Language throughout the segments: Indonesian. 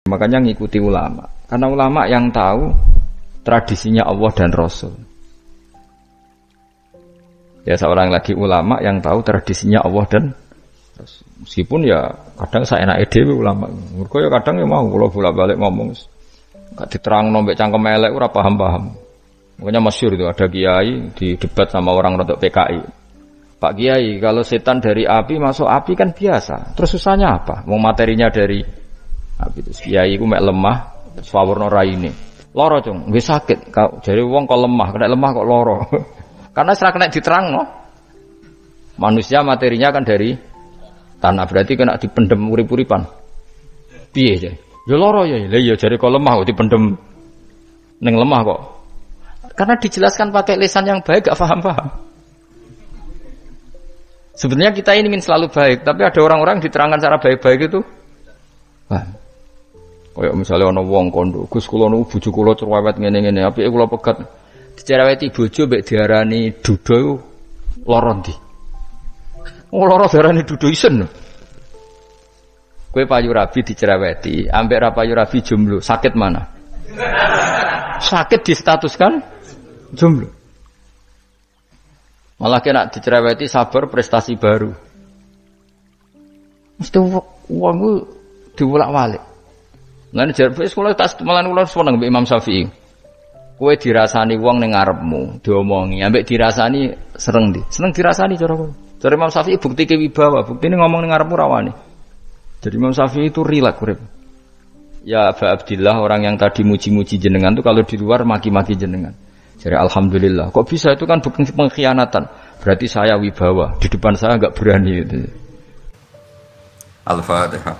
Makanya ngikuti ulama. Karena ulama yang tahu tradisinya Allah dan Rasul. Ya seorang lagi ulama yang tahu tradisinya Allah dan Rasul. Meskipun ya kadang saya enak dhewe ulama. Mergo ya kadang ya mau kula bolak-balik ngomong. Gak diterangno mbek cangkem elek ora paham-paham. Makanya masyhur itu ada kiai di debat sama orang rodok PKI. Pak Kiai, kalau setan dari api masuk api kan biasa. Terus susahnya apa? Mau materinya dari api itu. Kiai ku mek lemah, swawarna raine. Loro, Cung. Wis sakit. Jare wong kok lemah, kena lemah kok loro. Karena serak kena diterangno. Manusia materinya kan dari tanah, berarti kena dipendem urip-uripan. Piye ya? Ya loro ya. Lah ya jare kok lemah kok dipendem ning lemah kok. Karena dijelaskan pakai lisan yang baik gak paham-paham. Sebenarnya kita ini ingin selalu baik, tapi ada orang-orang diterangkan cara baik-baik itu. Wah. Kayak misalnya ana wong kondo, Gus kula niku bojo kula cerewet ngene-ngene, apike kula pegat. Dicereweti bojo mbek diarani duda iku lara ndi? Oh lara diarani duda isen. Kowe payu rabi dicereweti, ambek ra payu rabi jomblo, sakit mana? Sakit distatuskan jomblo. Malah kena dicereweti sabar prestasi baru. Mesti wong ku diwolak-walik. Lan jarpe sekolah tas malan kula seneng mbek Imam Syafi'i. Kowe dirasani wong ning ngarepmu, diomongi, ambek dirasani sereng ndi? Seneng dirasani cara kowe. Cara Imam Syafi'i buktike wibawa, buktine ngomong ning ngarepmu rawani. Jadi Imam Syafi'i itu rileks urip. Ya Aba Abdillah, orang yang tadi muji-muji jenengan tuh kalau di luar maki-maki jenengan. Jadi alhamdulillah. Kok bisa itu kan bukan pengkhianatan. Berarti saya wibawa. Di depan saya enggak berani itu. Al-Fatihah.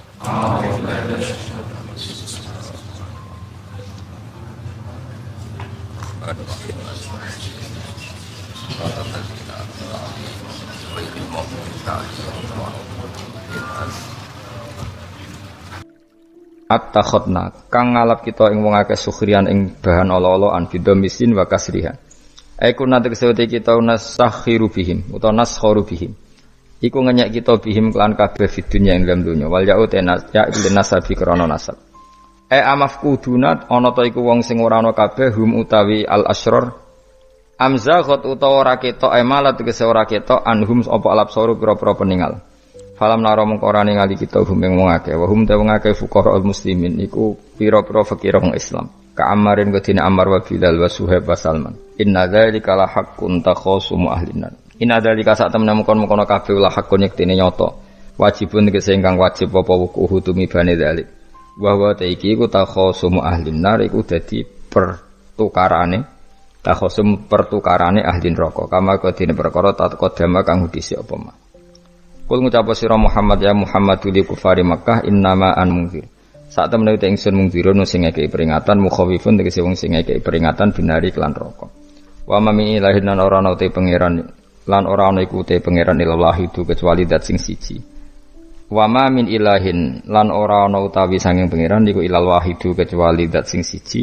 At-takhotna kang ngalap kita ing wong akeh sukhrian ing bahan ala-alaan bidomisin wa kasriha. Aiku nate kesewete kita nasakhiru bihim utawa naskharu bihim. Iku ngenyek kita bihim kelan kabeh fidunya ing dalam dunya. Wal ya'ut ya ibn nasabi krana nasab. Amafkuduna ana ta iku wong sing ora ana kabeh hum utawi al-asyrar. Amzaghat utawa ora ketok malat tegese ora ketok anhum apa alabsaru pira-pira peninggal. Falam naro mengko ora ningali kita humeng wong akeh wa hum ta wong akeh fuqaraul muslimin iku pira-pira fakir wong Islam ka Ammarin kedine Ammar wa Bilal wa Suhaib wa Salman inna dzalika la haqqun takhasumu ahlinan inna dzalika sak temene mengkon-mengkon kabeh la haqqun yektene nyata wajibun tegese ingkang wajib apa wuku tumibane dzalik wa wa ta iki iku takhasumu ahlinar iku dadi pertukarane takhasum pertukarane ahli neraka kama kedine perkara taqaddama kang dhisik apa mah. Kul ngucap sira Muhammad ya Muhammadul kufari Makkah innama an mungzir. Sak temene uta ingsun mungzirun sing ngekeki peringatan mukhawifun tegese wong sing ngekeki peringatan binari kelan neraka. Wa mami ilahin lan ora ana te pangeran lan ora ana iku te pangeran ilallah itu kecuali zat sing siji. Wa ma min ilahin lan ora ana utawi sanging pangeran iku ilal wahidu kecuali zat sing siji.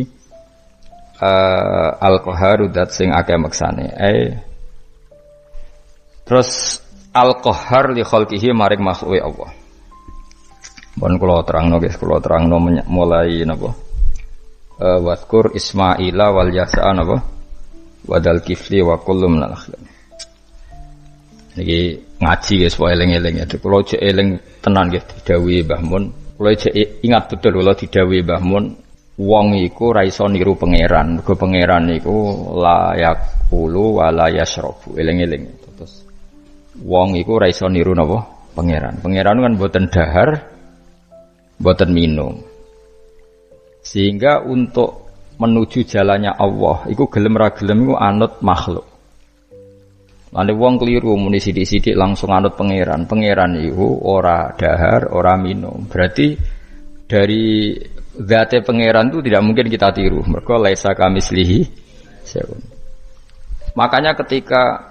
Al-Qahharu zat sing akeh maksane. Terus Al-Qahhar li khalqihi maring makhluke Allah. Pun kula terangno guys, kula terangno mulai napa? Waskur Ismaila wal Yasa napa? Wadal Kifli wa kullu minal akhlaq. Niki ngaji guys, wae eling-eling ya. Kula jek eling tenan nggih didhawuhi Mbah Mun. Kula jek ingat betul kula didhawuhi Mbah Mun, wong iku ra iso niru pangeran. Mergo pangeran iku la yaqulu wa la yashrabu. Eling-eling. Terus wong iku ora iso niru napa pangeran. Pangeran kan mboten dahar, mboten minum. Sehingga untuk menuju jalannya Allah iku gelem ra gelem iku anut makhluk. Lan wong keliru muni sithik-sithik langsung anut pangeran. Pangeran iku ora dahar, ora minum. Berarti dari zate pangeran itu tidak mungkin kita tiru. Mergo laisa kamislihi syai'un. Makanya ketika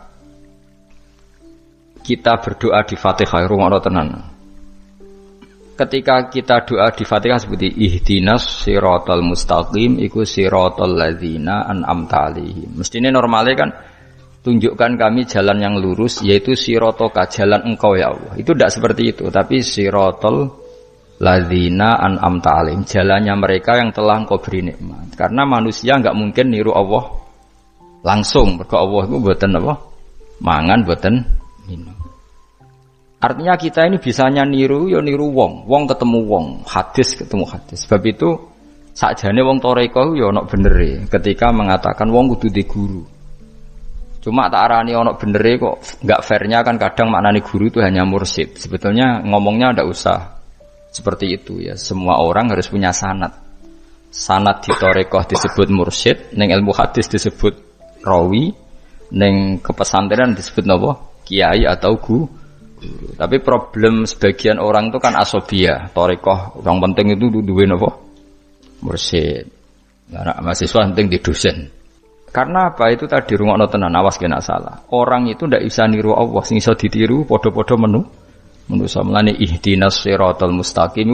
kita berdoa di Fatihah rungokno tenan. Ketika kita doa di Fatihah seperti ihdinas siratal mustaqim iku siratal ladzina an'amta 'alaihim. Mestine normale kan tunjukkan kami jalan yang lurus yaitu siratoka jalan engkau ya Allah. Itu tidak seperti itu, tapi siratal ladzina an'amta alaihim, jalannya mereka yang telah Engkau beri nikmat. Karena manusia enggak mungkin niru Allah langsung, mergo Allah itu mboten apa? Mangan mboten minum. Artinya kita ini bisanya niru ya niru wong, wong ketemu wong, hadis ketemu hadis. Sebab itu sakjane wong toreko ya ana benere ketika mengatakan wong kudu di guru. Cuma tak arani ana benere kok enggak fairnya kan kadang maknane guru itu hanya mursyid. Sebetulnya ngomongnya ndak usah seperti itu ya. Semua orang harus punya sanad. Sanad di toreko disebut mursyid, ning ilmu hadis disebut rawi, ning kepesantrenan disebut napa? Kiai atau guru. Tapi problem sebagian orang itu kan asobia, torikoh. Yang penting itu duwe napa? Mursyid. Nah, mahasiswa penting di dosen. Karena apa? Itu tadi rungokno tenan, awas kena salah. Orang itu ndak bisa niru Allah, sing iso ditiru padha-padha manusa. Mulane ihdinas siratal mustaqim,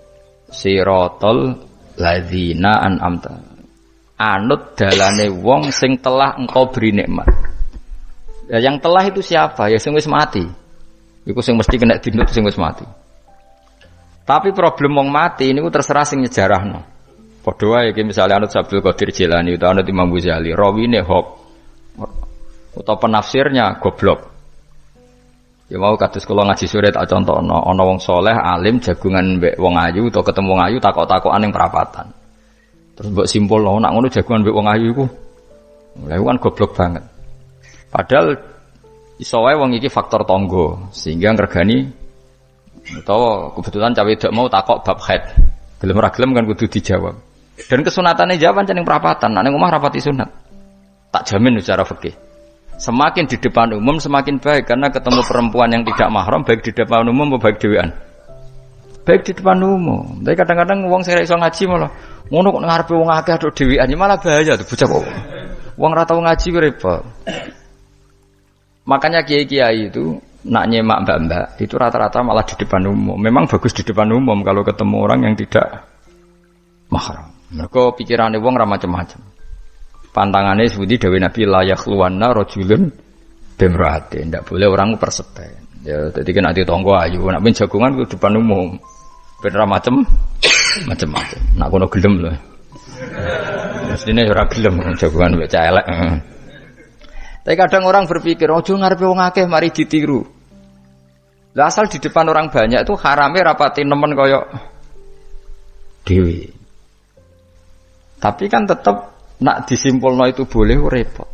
siratal ladzina an'amta. Anut dalane wong sing telah Engkau beri nikmat. Ya, yang telah itu siapa? Ya sing wis mati. Iku sing mesti kena dinut sing wis mati. Tapi problem wong mati niku terserah sing nyejarahno. Padha wae iki misale anut Abdul Qadir Jilani utawa anut Imam Ghazali, rawine hok utawa penafsirnya goblok. Ya mau kados kula ngaji sore tak contohno, ana wong saleh alim jagungan mbek wong ayu utawa ketemu wong ayu takok-takokan ning perapatan. Terus mbok simpulno nak ngono jagungan mbek wong ayu iku. Lha iku kan goblok banget. Padahal iso wae wong iki faktor tangga sehingga ngregani utawa kebetulan cawe wedok mau takok bab haid. Gelem ora gelem kan kudu dijawab. Dan kesunatane jawab pancen ning perapatan, nek ning omah rapati sunat. Tak jamin secara fikih. Semakin di depan umum semakin baik karena ketemu perempuan yang tidak mahram baik di depan umum maupun baik dhewean. Baik di depan umum. Tapi kadang-kadang wong sing iso ngaji malah ngono kok ngarepe wong akeh tok dhewean malah bahaya tuh bocah kok. Wong ora tau ngaji ku repot. Makanya kiai-kiai itu nak nyemak mbak-mbak itu rata-rata malah di depan umum. Memang bagus di depan umum kalau ketemu orang yang tidak mahram. Mergo pikirane wong ora macam-macam. Pantangannya seperti dawuh Nabi la yakhluwanna rajulun bimraate, ndak boleh orang persepen. Ya dadi kan ati tangga ayu, nek ben jagongan ku depan umum. Ben ora macam-macam. Nak kono gelem lho. Mestine ora gelem jagongan mek cah elek. Tapi kadang orang berpikir, ojo ngarepe wong akeh mari ditiru. Lah asal di depan orang banyak itu harame rapati nemen kaya dhewe. Tapi kan tetap nak disimpulno itu boleh repot.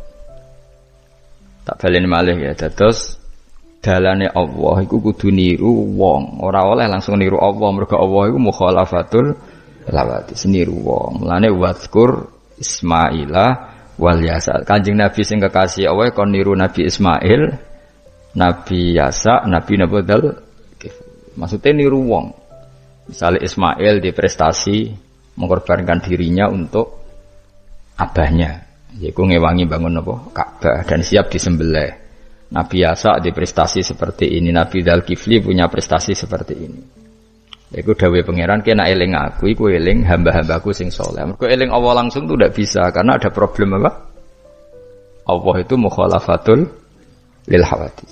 Tak baleni malih ya. Dados dalane Allah iku kudu niru wong, ora oleh langsung niru Allah. Mergo Allah iku mukhalafatul lawati, niru wong. Mulane wazkur Ismaila wal Yasa. Kanjeng Nabi sing kekasih Allah kon niru Nabi Ismail, Nabi Yasa, Nabi Nabodal. Maksudnya niru wong. Misalnya Ismail di prestasi mengorbankan dirinya untuk abahnya, yaitu ngewangi bangun apa? Ka'bah dan siap disembelih. Nabi Yasa di prestasi seperti ini, Nabi Dzulkifli punya prestasi seperti ini. Yaitu dawuh pangeran kena eling aku, iku eling hamba-hambaku sing saleh. Mergo eling Allah langsung itu tidak bisa karena ada problem apa? Allah itu mukhalafatul lil hawadis.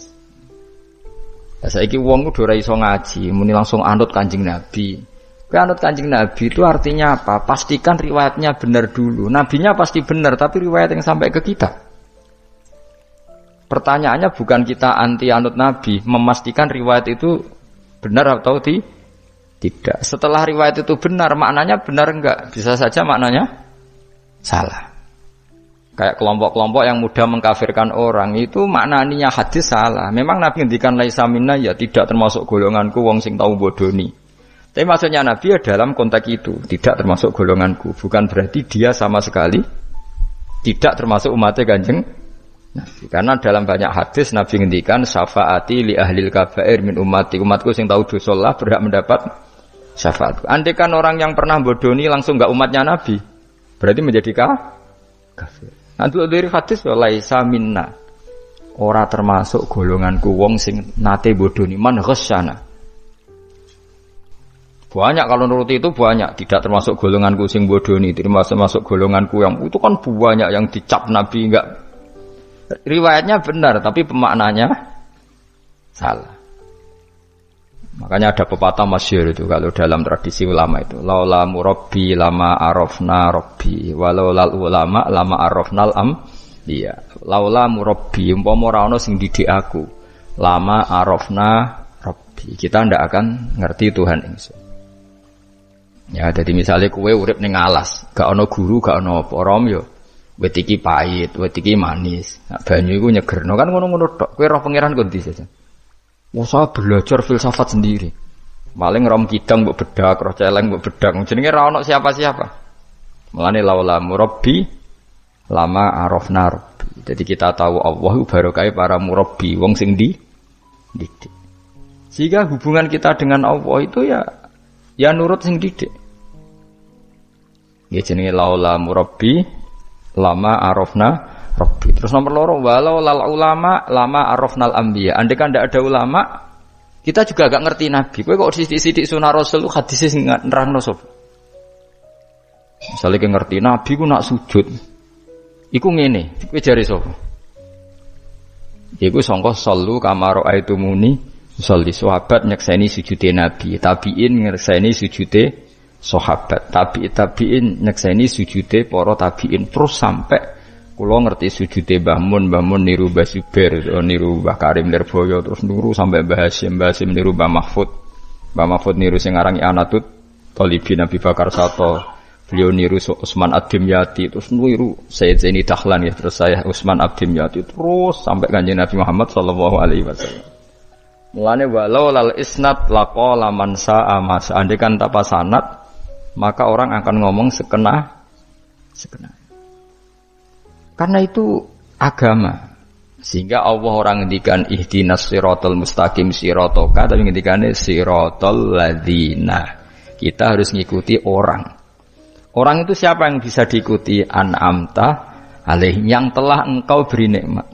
Lah saiki wong kudu ora iso ngaji, muni langsung anut Kanjeng Nabi. Anut Kanjeng Nabi itu artinya apa? Pastikan riwayatnya benar dulu. Nabinya pasti benar, tapi riwayat yang sampai ke kita. Pertanyaannya bukan kita anti anut Nabi, memastikan riwayat itu benar atau tidak. Setelah riwayat itu benar, maknanya benar enggak? Bisa saja maknanya salah. Kayak kelompok-kelompok yang mudah mengkafirkan orang itu maknanya hadis salah. Memang Nabi ngendikan laisa minna ya tidak termasuk golonganku wong sing tau bodoni. Tapi maksudnya Nabi dalam konteks itu tidak termasuk golonganku, bukan berarti dia sama sekali tidak termasuk umatnya Kanjeng Nabi. Karena dalam banyak hadis Nabi ngendikan syafaati li ahlil kabair min ummati, umatku sing tahu dosa lah berhak mendapat syafaat. Andai kan orang yang pernah bodoni langsung enggak umatnya Nabi, berarti menjadi kafir. Nanti dari hadis laisa minna, ora termasuk golonganku wong sing nate bodoni man ghasyana. Banyak kalau nuruti itu banyak, tidak termasuk golonganku sing bodoni, termasuk golonganku yang itu kan banyak yang dicap Nabi enggak. Riwayatnya benar tapi pemaknanya salah. Makanya ada pepatah masyhur itu kalau dalam tradisi ulama itu, laula murabbi lama arafna rabbi, walau lal ulama lama arafnal iya. Laula murabbi umpama ora ana sing didik aku, lama arafna rabbi. Kita ndak akan ngerti Tuhan ingsun. Ya, jadi misalnya kue urip ning alas, gak ana guru, gak ana apa, rom yo wit iki pahit, wit iki manis. Nah, banyu iku nyegerno kan ngono-ngono tok. Kowe roh pangeran kok ndi saja. Saya belajar filsafat sendiri. Paling rom kidang mbok bedak, roh celeng mbok bedak. Jenenge ra ono siapa-siapa. Mulane laula murabbi lama arafna rabbi. Jadi kita tahu Allah barokah para murabbi, wong sing didik. Sehingga hubungan kita dengan Allah itu ya nurut sing didik. Ya jenenge laula murabbi lama arafna rabbi. Terus nomor loro walau lal ulama lama arafnal anbiya. Andai kan ndak ada ulama, kita juga gak ngerti nabi. Kowe kok sithik-sithik sunah rasul hadis sing nerangno sapa? Misale ki ngerti nabi ku nak sujud. Iku ngene, kowe jare sapa? Iku sangka sallu kama raaitumuni sholli. Sahabat nyekseni sujude nabi, tabiin nyekseni sujude sahabat, tabiin nyekseni sujude para tabiin, terus sampai kula ngerti sujude Mbah Mun niru Mbah Zubair, niru Mbah Karim Lirboyo, terus nuru sampai Mbah Hasyim niru Mbah Mahfud niru sing aran Anatut Talibin Nabi Bakar Sato, beliau niru Utsman Ad-Dimyati, terus niru Sayyid Zaini Dahlan ya, terus saya Utsman Ad-Dimyati, terus sampai Kanjeng Nabi Muhammad sallallahu alaihi wasallam. Mulane walau lal isnad laqala man sa'a ma seandainya tanpa sanad maka orang akan ngomong sekena. Karena itu agama. Sehingga Allah orang ngendikan ihdinas siratal mustaqim siratoka, tapi ngendikane siratal ladzina. Kita harus ngikuti orang. Orang itu siapa yang bisa diikuti? An'amta alaihim, yang telah engkau beri nikmat.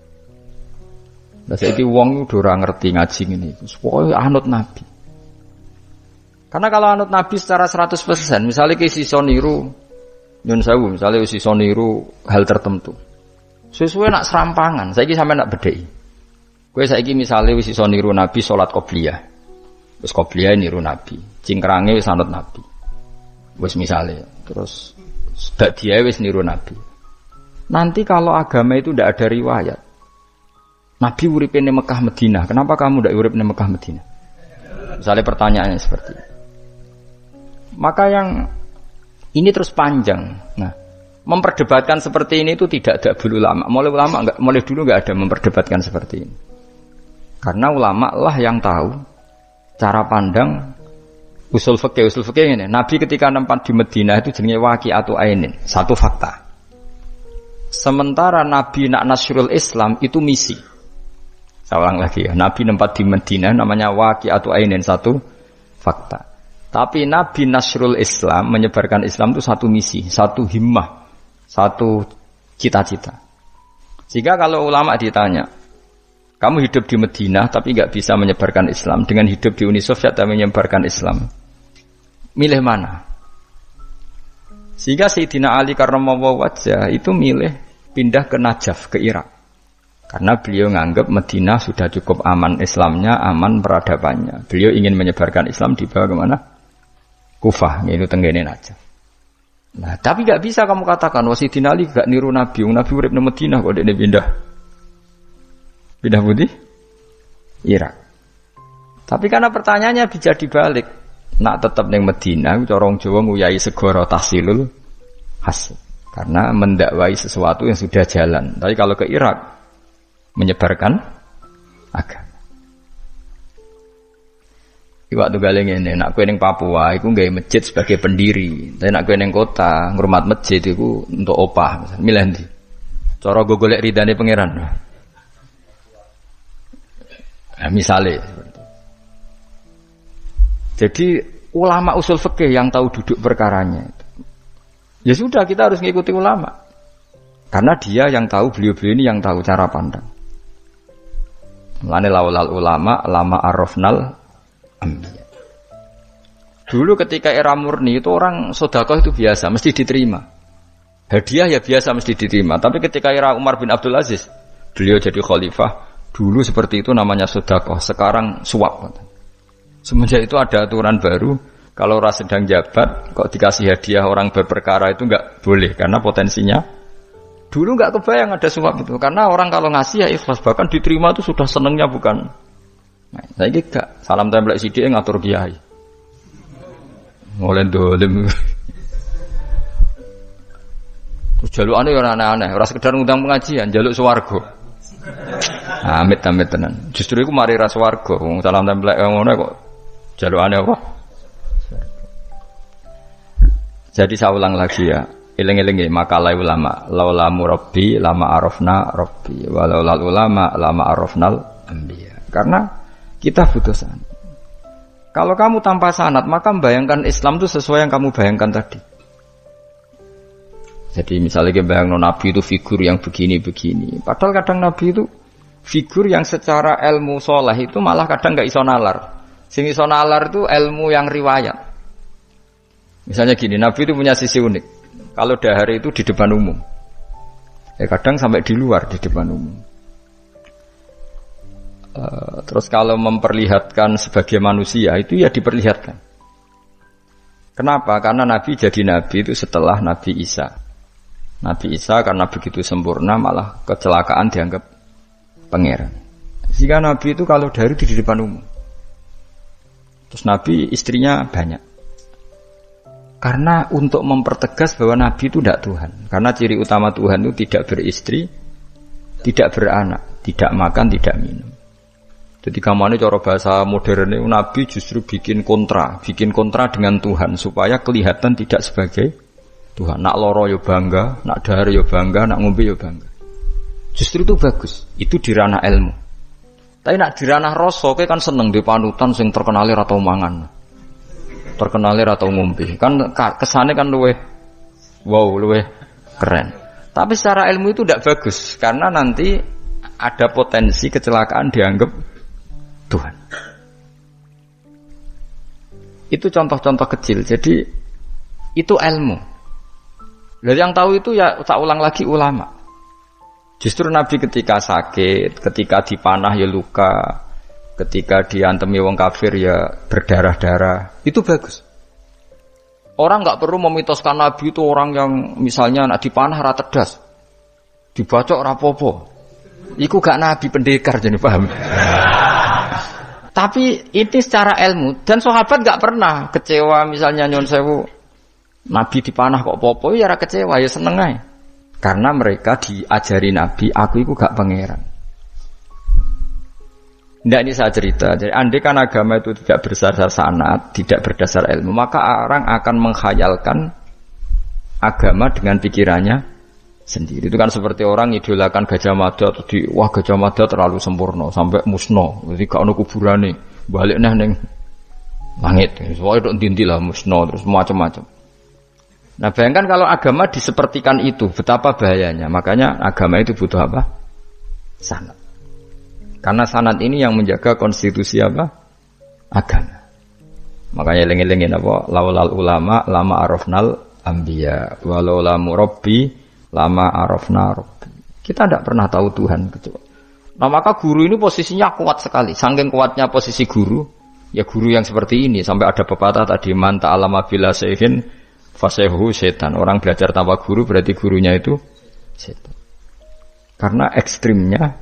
Lah saiki wong udah ora ngerti ngaji ngene iku. Pokoke anut Nabi. Karena kalau anut Nabi secara 100%, misalnya ki sisa niru nyun sewu, misalnya sisa niru hal tertentu. Sesuai nak serampangan, saiki sampe nak bedheki. Kowe saiki misale wis sisa niru Nabi salat qobliyah. Wis qobliyah niru Nabi, cingkrange wis anut Nabi. Wis misale, terus ba'diyah wis niru Nabi. Nanti kalau agama itu tidak ada riwayat. Nabi urip di Mekah Madinah, kenapa kamu tidak urip di Mekah Madinah? Misalnya pertanyaannya seperti itu. Maka yang ini terus panjang. Nah, memperdebatkan seperti ini itu tidak ada dulu ulama. Mulai dulu nggak ada memperdebatkan seperti ini. Karena ulama lah yang tahu cara pandang usul fikih ini. Nabi ketika nempat di Madinah itu jenenge waqi'atu ainin, satu fakta. Sementara Nabi nak nasrul Islam itu misi. Saya ulang lagi ya, Nabi nempat di Madinah namanya waqi'atu ainin, satu fakta. Tapi Nabi nasrul Islam, menyebarkan Islam itu satu misi, satu himmah, satu cita-cita. Sehingga kalau ulama ditanya, kamu hidup di Madinah tapi nggak bisa menyebarkan Islam, dengan hidup di Uni Soviet tapi menyebarkan Islam, milih mana? Sehingga Sayyidina Ali karramallahu wajhah itu milih pindah ke Najaf, ke Irak. Karena beliau menganggap Madinah sudah cukup aman Islamnya, aman peradabannya. Beliau ingin menyebarkan Islam di bawah kemana? Kufah, yaitu tenggene Najaf. Nah, tapi nggak bisa kamu katakan Sayyidina Ali gak niru Nabi. Nabi urip di Madinah kok dia pindah putih Irak. Tapi karena pertanyaannya bisa dibalik. Nak tetap neng Madinah, corong Jawa nguyai segoro tahsilul hasil. Karena mendakwai sesuatu yang sudah jalan. Tapi kalau ke Irak menyebarkan agama. Waktu galeng ini, nak kue neng Papua, aku nggak masjid sebagai pendiri. Tapi nak kue neng kota, ngurmat masjid itu untuk opah. Milih ndi? Cara gue golek ridane pangeran. Nah, misalnya. Jadi ulama usul fikih yang tahu duduk perkaranya. Ya sudah, kita harus mengikuti ulama. Karena dia yang tahu, beliau-beliau ini yang tahu cara pandang. Mulane laulal ulama lama arafnal anbiya. Dulu ketika era murni itu orang sedekah itu biasa, mesti diterima. Hadiah ya biasa mesti diterima. Tapi ketika era Umar bin Abdul Aziz, beliau jadi khalifah, dulu seperti itu namanya sedekah, sekarang suap. Semenjak itu ada aturan baru, kalau orang sedang jabat, kok dikasih hadiah orang berperkara itu enggak boleh, karena potensinya dulu enggak kebayang ada suap itu, karena orang kalau ngasih ya ikhlas, bahkan diterima itu sudah senengnya bukan. Nah, saya gak salam template sidik ngatur kiai, ngoleh dolim. Terus jalukane yo aneh-aneh, ora sekedar ngundang pengajian, jaluk swarga. Amit-amit tenan. Justru iku mari ra swarga, wong salam template ngono kok jalukane apa? Jadi saya ulang lagi ya, eling-eling makalah ulama, laula murabbi lama arafna rabbi, walau lal ulama lama arafnal anbiya. Karena kita butuh sanad. Kalau kamu tanpa sanad, maka membayangkan Islam itu sesuai yang kamu bayangkan tadi. Jadi misalnya bayangkan Nabi itu figur yang begini-begini. Padahal kadang Nabi itu figur yang secara ilmu soleh itu malah kadang nggak iso nalar. Sing iso nalar itu ilmu yang riwayat. Misalnya gini, Nabi itu punya sisi unik. Kalau dahar itu di depan umum, ya kadang sampai di luar di depan umum. Terus kalau memperlihatkan sebagai manusia itu ya diperlihatkan. Kenapa? Karena Nabi jadi Nabi itu setelah Nabi Isa. Nabi Isa karena begitu sempurna malah kecelakaan dianggap pangeran. Sehingga Nabi itu kalau dahar itu di depan umum. Terus Nabi istrinya banyak. Karena untuk mempertegas bahwa Nabi itu tidak Tuhan. Karena ciri utama Tuhan itu tidak beristri, tidak beranak, tidak makan, tidak minum. Jadi kamane cara bahasa modern itu Nabi justru bikin kontra dengan Tuhan supaya kelihatan tidak sebagai Tuhan. Nak loro yo bangga, nak dahar yo bangga, nak ngombe yo bangga. Justru itu bagus. Itu di ranah ilmu. Tapi nak di ranah rasa kan seneng di panutan sing terkenal ra tau mangan. Terkenal atau ngombe kan kesannya kan luweh keren. Tapi secara ilmu itu tidak bagus karena nanti ada potensi kecelakaan dianggap Tuhan. Itu contoh-contoh kecil. Jadi itu ilmu. Dan yang tahu itu ya tak ulang lagi ulama. Justru Nabi ketika sakit, ketika dipanah ya luka, ketika diantemi wong kafir ya berdarah-darah, itu bagus. Orang nggak perlu memitoskan Nabi itu orang yang misalnya nak dipanah ra tedas, dibacok ra popo. Iku gak Nabi pendekar jadi paham. Tapi ini secara ilmu dan sahabat nggak pernah kecewa misalnya nyon sewu Nabi dipanah kok popo ya ra kecewa ya seneng ae. Karena mereka diajari Nabi, aku itu gak pangeran. Tidak ini saya cerita. Jadi andai kan agama itu tidak berdasar sanad, tidak berdasar ilmu, maka orang akan menghayalkan agama dengan pikirannya sendiri. Itu kan seperti orang idolakan Gajah Mada atau wah Gajah Mada terlalu sempurna sampai musno. Jadi gak ono kuburane, balik neng langit. Soalnya itu dintilah musno terus macam-macam. Nah bayangkan kalau agama disepertikan itu, betapa bahayanya. Makanya agama itu butuh apa? Sanad. Karena sanad ini yang menjaga konstitusi apa? Agama. Makanya eling-elingin apa? Laulal ulama lama arafnal anbiya, walau lamu rabbi lama arafna rabbi. Kita tidak pernah tahu Tuhan kecuali. Nah maka guru ini posisinya kuat sekali. Saking kuatnya posisi guru, ya guru yang seperti ini. Sampai ada pepatah tadi, man ta'alama bila syaihin fasehu setan. Orang belajar tanpa guru berarti gurunya itu setan. Karena ekstrimnya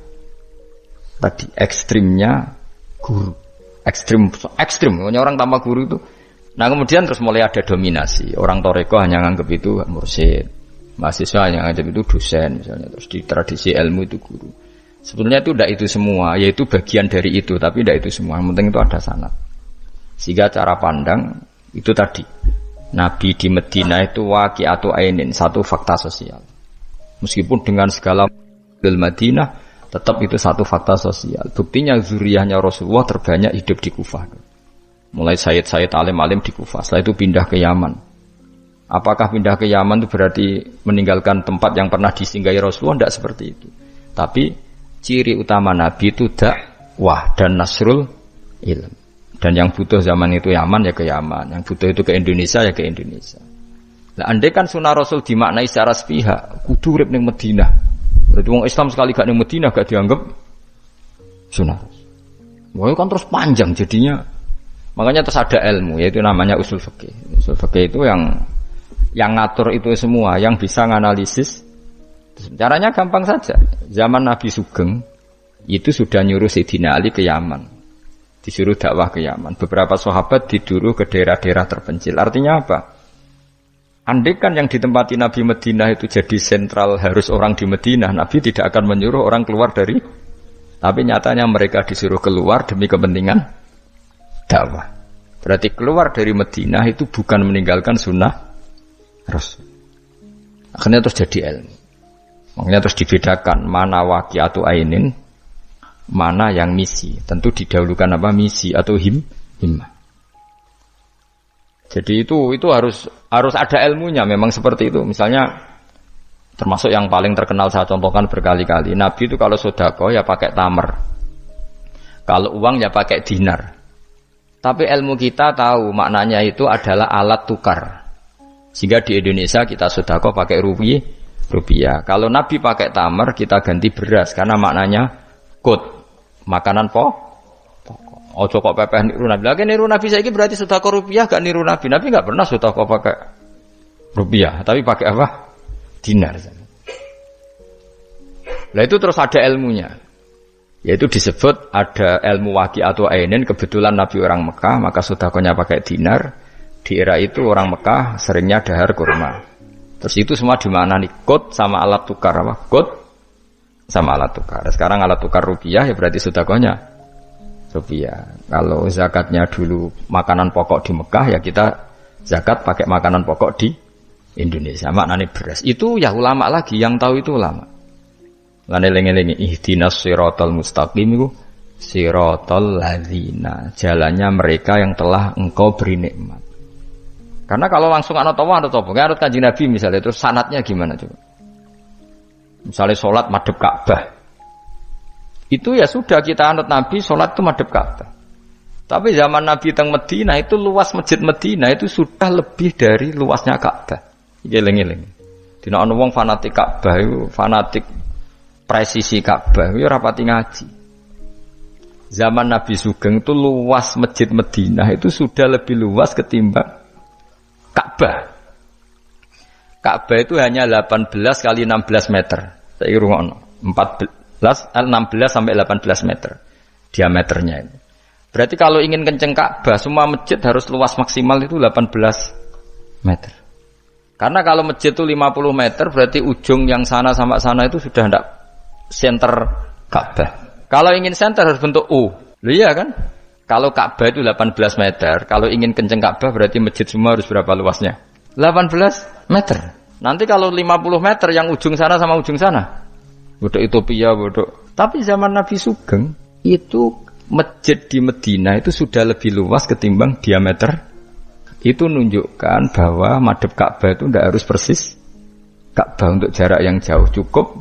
guru, ekstrim. Orang tanpa guru itu. Nah kemudian terus mulai ada dominasi. Orang toreko hanya nganggap itu mursyid, mahasiswa hanya nganggap itu dosen misalnya. Terus di tradisi ilmu itu guru. Sebetulnya itu tidak itu semua, yaitu bagian dari itu, tapi tidak itu semua. Yang penting itu ada sanad. Sehingga cara pandang itu tadi. Nabi di Medina itu waqi'atu ainin, satu fakta sosial. Meskipun dengan segala Madinah tetap itu satu fakta sosial. Buktinya zuriyahnya Rasulullah terbanyak hidup di Kufah. Mulai Sayyid alim-alim di Kufah. Setelah itu pindah ke Yaman. Apakah pindah ke Yaman itu berarti meninggalkan tempat yang pernah disinggahi Rasulullah? Tidak seperti itu. Tapi ciri utama Nabi itu dakwah dan nasrul ilm. Dan yang butuh zaman itu Yaman ya ke Yaman. Yang butuh itu ke Indonesia ya ke Indonesia. Nah, andai kan sunnah Rasul dimaknai secara sepihak, kudu urip ning Madinah. Berarti wong Islam sekali gak ning Madinah gak dianggap sunnah. Wah kan terus panjang jadinya Makanya terus ada ilmu, yaitu namanya usul fikih. Usul fikih itu yang ngatur itu semua, yang bisa nganalisis. Caranya gampang saja. Zaman Nabi Sugeng itu sudah nyuruh Sayyidina Ali ke Yaman, disuruh dakwah ke Yaman. Beberapa sahabat disuruh ke daerah-daerah terpencil. Artinya apa? Andai kan yang ditempati Nabi Madinah itu jadi sentral harus orang di Madinah, Nabi tidak akan menyuruh orang keluar dari. Tapi nyatanya mereka disuruh keluar demi kepentingan dakwah. Berarti keluar dari Madinah itu bukan meninggalkan sunnah Rasul. Akhirnya terus jadi ilmu. Makanya terus dibedakan mana waqi'atu ainin, mana yang misi. Tentu didahulukan apa misi atau himmah. Jadi itu harus ada ilmunya, memang seperti itu. Misalnya termasuk yang paling terkenal saya contohkan berkali-kali. Nabi itu kalau sedekah ya pakai tamar. Kalau uang ya pakai dinar. Tapi ilmu kita tahu maknanya itu adalah alat tukar. Sehingga di Indonesia kita sedekah pakai rupiah. Kalau Nabi pakai tamar, kita ganti beras karena maknanya qut, makanan ojo kok pepeh niru Nabi. Lagi niru Nabi saiki berarti sedekah rupiah gak niru Nabi. Nabi gak pernah sedekah pakai rupiah, tapi pakai apa? Dinar. Lah itu terus ada ilmunya. Yaitu disebut ada ilmu waqi'atu ainin, kebetulan Nabi orang Mekah, maka sedekahnya pakai dinar. Di era itu orang Mekah seringnya dahar kurma. Terus itu semua di mana nih? Qut sama alat tukar apa? Qut sama alat tukar. Sekarang alat tukar rupiah ya berarti sedekahnya rupiah. Kalau zakatnya dulu makanan pokok di Mekah ya kita zakat pakai makanan pokok di Indonesia. Maknanya beras. Itu ya ulama lagi yang tahu itu ulama. Lane lengi-lengi ihdinas siratal mustaqim itu siratal ladzina, jalannya mereka yang telah engkau beri nikmat. Karena kalau langsung anut Allah anut apa? Anut Kanjeng Nabi misalnya terus sanatnya gimana coba? Misalnya sholat madhep Ka'bah. Itu ya sudah kita anut Nabi, sholat itu madhep Ka'bah. Tapi zaman Nabi teng Madinah itu luas masjid Madinah itu sudah lebih dari luasnya Ka'bah. Geleng-geleng. Dina ana wong fanatik Ka'bah itu fanatik presisi Ka'bah itu rapati ngaji. Zaman Nabi Sugeng itu luas masjid Madinah itu sudah lebih luas ketimbang Ka'bah. Ka'bah itu hanya 18 kali 16 meter. Saya rungokno. 16 sampai 18 meter diameternya itu. Berarti kalau ingin kenceng Ka'bah, semua masjid harus luas maksimal itu 18 meter. Karena kalau masjid itu 50 meter, berarti ujung yang sana sampai sana itu sudah tidak center Ka'bah. Kalau ingin center harus bentuk U. Iya kan? Kalau Ka'bah itu 18 meter, kalau ingin kenceng Ka'bah berarti masjid semua harus berapa luasnya? 18 meter. Nanti kalau 50 meter yang ujung sana sama ujung sana. Bodoh Ethiopia, bodoh. Tapi zaman Nabi Sugeng itu masjid di Madinah itu sudah lebih luas ketimbang diameter. Itu menunjukkan bahwa madhep Ka'bah itu tidak harus persis Ka'bah untuk jarak yang jauh, cukup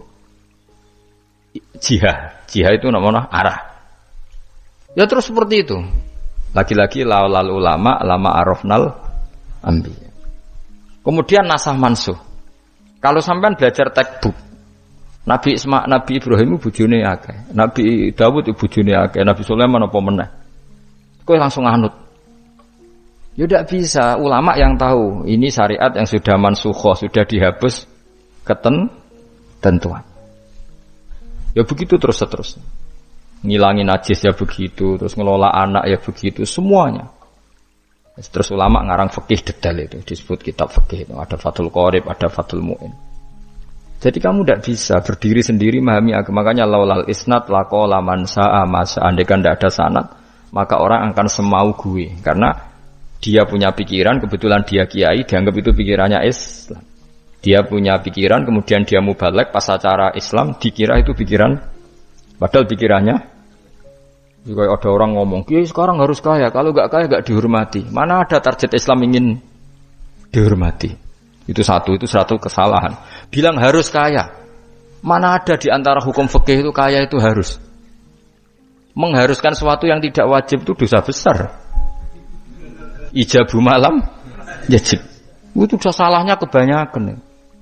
jihah. Jihah itu namanya arah. Ya terus seperti itu. Lagi-lagi laul ulama, lama arafnal anbiya. Kemudian nasah mansuh. Kalau sampean belajar textbook, Nabi Ibrahim bojone akeh, Nabi Dawud bojone akeh, Nabi Sulaiman apa meneh. Kowe langsung anut. Ya tidak bisa, ulama yang tahu ini syariat yang sudah mansukhoh, sudah dihapus ketentuan. Ya begitu terus. Ngilangin najis ya begitu, terus ngelola anak ya begitu, semuanya. Terus ulama ngarang fikih detail itu, disebut kitab fikih itu, ada Fathul Qorib, ada Fathul Mu'in. Jadi kamu tidak bisa berdiri sendiri memahami agama. Makanya laulal isnad laqala man sa'a masa, andaikan tidak ada sanad, maka orang akan semau gue, karena dia punya pikiran, kebetulan dia kiai, dianggap itu pikirannya Islam. Dia punya pikiran, kemudian dia mubalek pas acara Islam, dikira itu pikiran, padahal pikirannya juga ada orang ngomong, kiai sekarang harus kaya, kalau nggak kaya nggak dihormati. Mana ada target Islam ingin dihormati? Itu satu kesalahan. Bilang harus kaya, mana ada di antara hukum fikih itu kaya itu harus. Mengharuskan sesuatu yang tidak wajib itu dosa besar. Ijabu malam wajib. Itu sudah salahnya kebanyakan.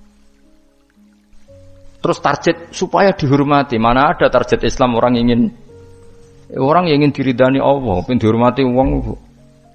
Terus target supaya dihormati, mana ada target Islam orang yang ingin diridani Allah, pengen dihormati wong.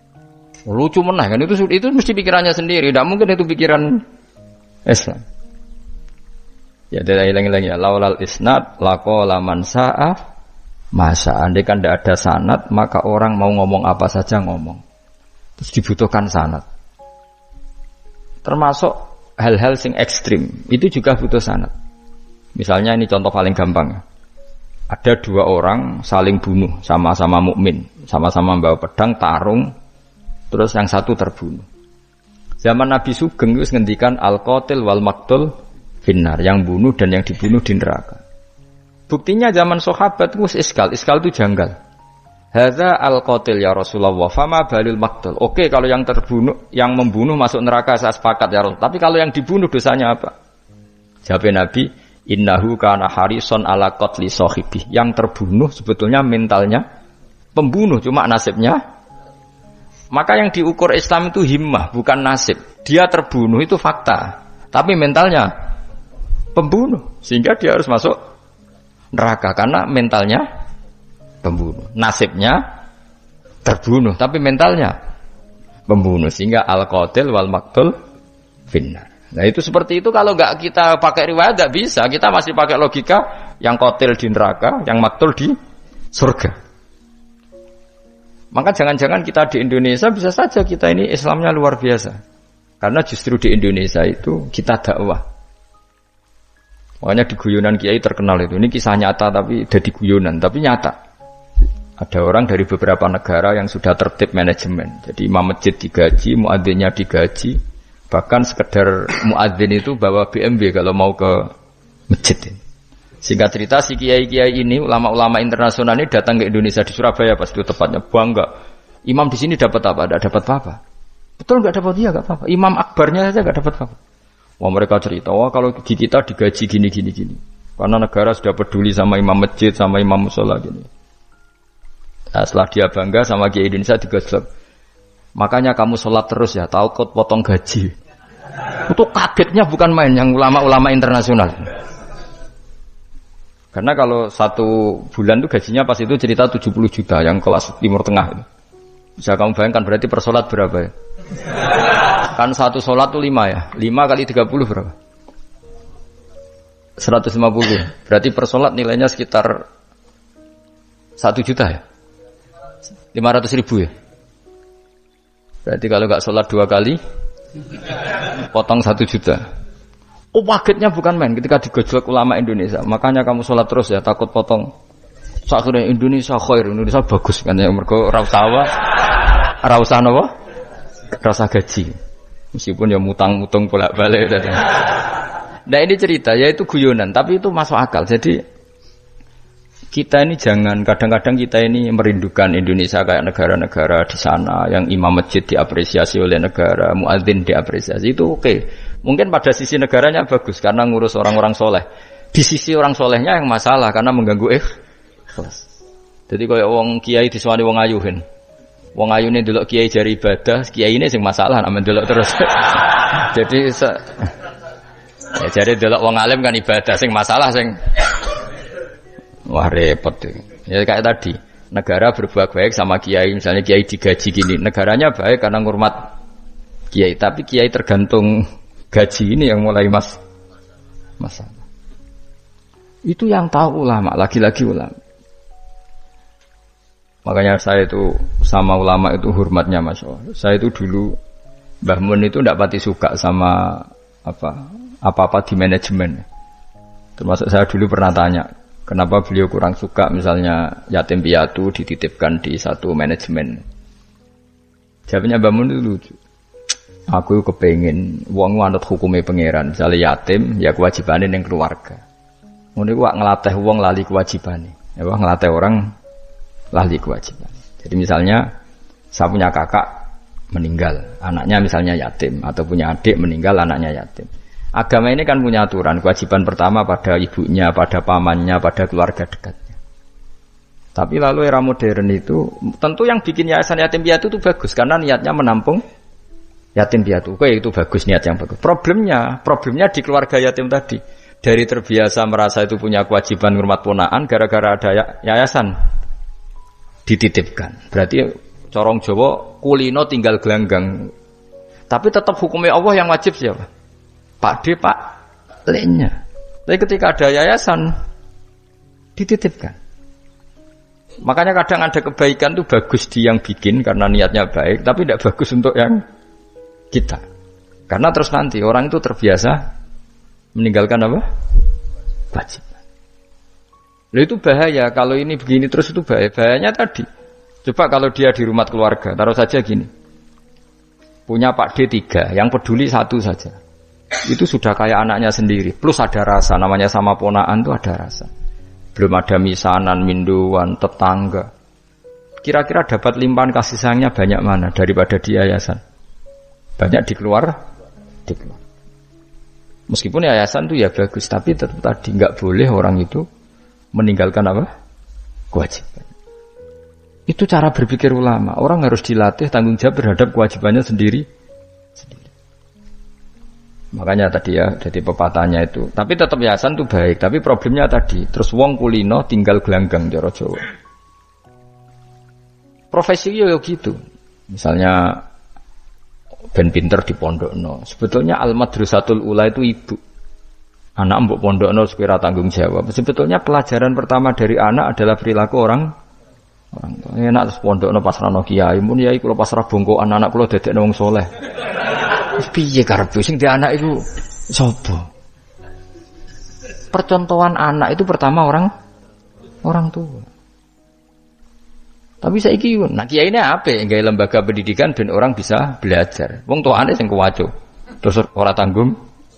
Lucu menah kan itu mesti pikirannya sendiri, tidak mungkin itu pikiran Islam. Ya dari hilang-hilang ya laulal isnad laqala man sa'a masa andai kan tidak ada sanad maka orang mau ngomong apa saja ngomong. Terus dibutuhkan sanad. Termasuk hal-hal sing ekstrim itu juga butuh sanad. Misalnya ini contoh paling gampang. Ada dua orang saling bunuh sama-sama mukmin, sama-sama membawa pedang tarung. Terus yang satu terbunuh. Zaman Nabi Sugeng itu ngendikan al-qatil wal maqtul finnar, yang bunuh dan yang dibunuh di neraka. Buktinya zaman sahabat itu iskal itu janggal. Hadza al-qatil ya Rasulullah, fama balil maqtul. Oke, kalau yang terbunuh, yang membunuh masuk neraka saya sepakat ya Rasul. Tapi kalau yang dibunuh dosanya apa? Jawab Nabi, innahu kana harison ala qatli sahibi. Yang terbunuh sebetulnya mentalnya pembunuh, cuma nasibnya. Maka yang diukur Islam itu himmah, bukan nasib. Dia terbunuh itu fakta, tapi mentalnya pembunuh, sehingga dia harus masuk neraka karena mentalnya pembunuh. Nasibnya terbunuh, tapi mentalnya pembunuh, sehingga al-qatil wal maqtul finnar. Nah itu seperti itu, kalau nggak kita pakai riwayat nggak bisa, kita masih pakai logika yang qatil di neraka, yang maqtul di surga. Maka jangan-jangan kita di Indonesia bisa saja kita ini Islamnya luar biasa. Karena justru di Indonesia itu kita dakwah. Makanya di guyonan kiai terkenal itu. Ini kisah nyata tapi jadi guyonan, tapi nyata. Ada orang dari beberapa negara yang sudah tertib manajemen. Jadi imam masjid digaji, muadzinnya digaji. Bahkan sekedar muadzin itu bawa BMW kalau mau ke masjid ini. Singkat cerita si kiai-kiai ini, ulama-ulama internasional ini datang ke Indonesia di Surabaya pas itu tepatnya, bangga. Imam di sini dapat apa? Tidak dapat apa-apa. Betul nggak dapat dia nggak apa-apa. Imam akbarnya saja nggak dapat apa-apa. Wah mereka cerita, wah kalau di kita digaji gini. Karena negara sudah peduli sama imam masjid, sama imam musola gini. Nah, setelah dia bangga sama kiai Indonesia digosok. Makanya kamu sholat terus ya, takut potong gaji. Itu kagetnya bukan main yang ulama-ulama internasional. Karena kalau satu bulan itu gajinya pas itu cerita 70 juta yang kelas Timur Tengah itu. Bisa kamu bayangkan berarti per sholat berapa ya? Kan satu sholat itu 5 ya. 5 kali 30 berapa? 150. Berarti per sholat nilainya sekitar 1 juta ya? 500 ribu ya? Berarti kalau nggak sholat 2 kali potong 1 juta. Oh kagetnya bukan main ketika digojlok ulama Indonesia. Makanya kamu sholat terus ya, takut potong. Sakurnya Indonesia khair, Indonesia bagus kan ya, mergo ra usah napa? Ra usah gaji. Meskipun ya mutang-mutung bolak-balik. Nah ini cerita, yaitu guyonan, tapi itu masuk akal. Jadi kita ini jangan, kadang-kadang kita ini merindukan Indonesia kayak negara-negara di sana yang imam masjid diapresiasi oleh negara, muadzin diapresiasi, itu oke. Mungkin pada sisi negaranya bagus karena ngurus orang-orang soleh. Di sisi orang solehnya yang masalah karena mengganggu ikhlas. Jadi kalau wong kiai disuwani wong ayuhin, wong ayu ini delok kiai jari ibadah, kiai ini sing masalah, amen delok terus. Jadi ya jari delok wong alim kan ibadah, sing masalah sing wah repot tuh. Ya kayak tadi, negara berbuat baik sama kiai, misalnya kiai digaji gini, negaranya baik karena ngurmat kiai, tapi kiai tergantung gaji ini yang mulai masalah. Itu yang tahu ulama, lagi-lagi ulama. Makanya saya itu sama ulama itu hormatnya Masya Allah. Saya itu dulu Mbah Mun itu tidak pati suka sama apa-apa di manajemen. Termasuk saya dulu pernah tanya, kenapa beliau kurang suka misalnya yatim piatu dititipkan di satu manajemen. Jawabnya Mbah Mun itu lucu. Aku kepengin wong nganut hukume pangeran, misalnya yatim ya kewajibane ning keluarga. Ngono iku ngelatih wong lali kewajibane. Ya ngelatih orang lali kewajiban. Jadi misalnya saya punya kakak meninggal, anaknya misalnya yatim, atau punya adik meninggal, anaknya yatim. Agama ini kan punya aturan, kewajiban pertama pada ibunya, pada pamannya, pada keluarga dekatnya. Tapi lalu era modern itu, tentu yang bikin yayasan yatim piatu itu bagus karena niatnya menampung yatim piatu. Oke, itu bagus, niat yang bagus. Problemnya di keluarga yatim tadi. Dari terbiasa merasa itu punya kewajiban ngurmat ponaan, gara-gara ada yayasan dititipkan. Berarti corong Jawa kulino tinggal gelanggang. Tapi tetap hukumnya Allah yang wajib siapa? Pak D, Pak L-nya. Tapi ketika ada yayasan dititipkan. Makanya kadang ada kebaikan itu bagus di yang bikin karena niatnya baik, tapi tidak bagus untuk yang kita. Karena terus nanti orang itu terbiasa meninggalkan apa? Wajib. Lalu itu bahaya, kalau ini begini terus itu bahaya. Bahayanya tadi, coba kalau dia di rumah keluarga, taruh saja gini. Punya Pak D 3, yang peduli satu saja. Itu sudah kayak anaknya sendiri, plus ada rasa, namanya sama ponaan itu ada rasa. Belum ada misanan, minduan, tetangga. Kira-kira dapat limpahan kasih sayangnya banyak mana daripada di yayasan? Banyak di keluar. Meskipun yayasan itu ya bagus, tapi tetap tadi nggak boleh orang itu meninggalkan apa? Kewajiban. Itu cara berpikir ulama. Orang harus dilatih tanggung jawab terhadap kewajibannya sendiri. Makanya tadi ya, jadi pepatahnya itu. Tapi tetap yayasan itu baik. Tapi problemnya tadi, terus wong kulino tinggal gelanggang cara Jawa. Profesi yo gitu. Misalnya ben pinter di pondokno. Sebetulnya al-madrasatul ula itu ibu. Anak mbok pondokno supaya tanggung jawab. Sebetulnya pelajaran pertama dari anak adalah perilaku orang tua. Enak terus pondokno pas rano kiai, mun yai kula pas ra bongkokan anak kula dadekno wong saleh. Piye karepe sing di anak itu sapa? Percontohan anak itu pertama orang tua. Tapi saiki nak kiai ini apa? Gawe lembaga pendidikan ben orang bisa belajar. Wong tuane sing kuwaco. Terus ora tanggung.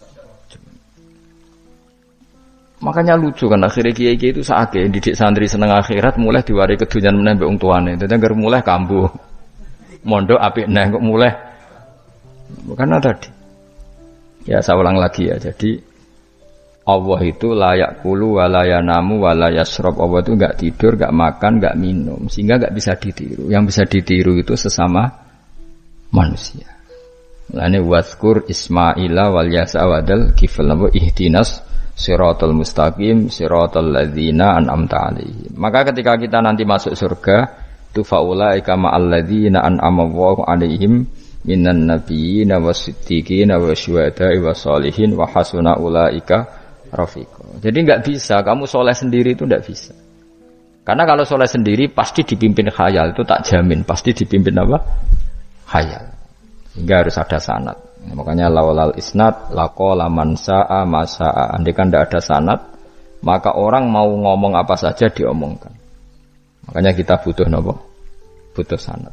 Makanya lucu kan akhirnya kiai itu sakake didik santri seneng akhirat mulai diwari kedunyan meneh mbek wong tuane. Dadi anggere mulai kambuh. Mondok apik neh kok mulai. Karena tadi. Ya saya ulang lagi ya. Jadi Allah itu layak kulu walayanamu walayasrob. Allah itu enggak tidur, enggak makan, enggak minum, sehingga enggak bisa ditiru. Yang bisa ditiru itu sesama manusia. Lane wazkur Ismaila wal yasa wadal kifl nabu ihdinas siratal mustaqim siratal ladzina an'amta alaihim. Maka ketika kita nanti masuk surga, tu faulaika ma'al ladzina an'ama Allahu alaihim minan nabiyyin wasiddiqin wasyuhada'i wassalihin wa hasuna ulaika rafiqa. Jadi enggak bisa kamu soleh sendiri itu enggak bisa. Karena kalau soleh sendiri pasti dipimpin khayal, itu tak jamin pasti dipimpin apa? Khayal. Sehingga harus ada sanad. Makanya laulal isnad laqala man sa'a ma sa'a. Andai kan enggak ada sanad, maka orang mau ngomong apa saja diomongkan. Makanya kita butuh napa? Butuh sanad.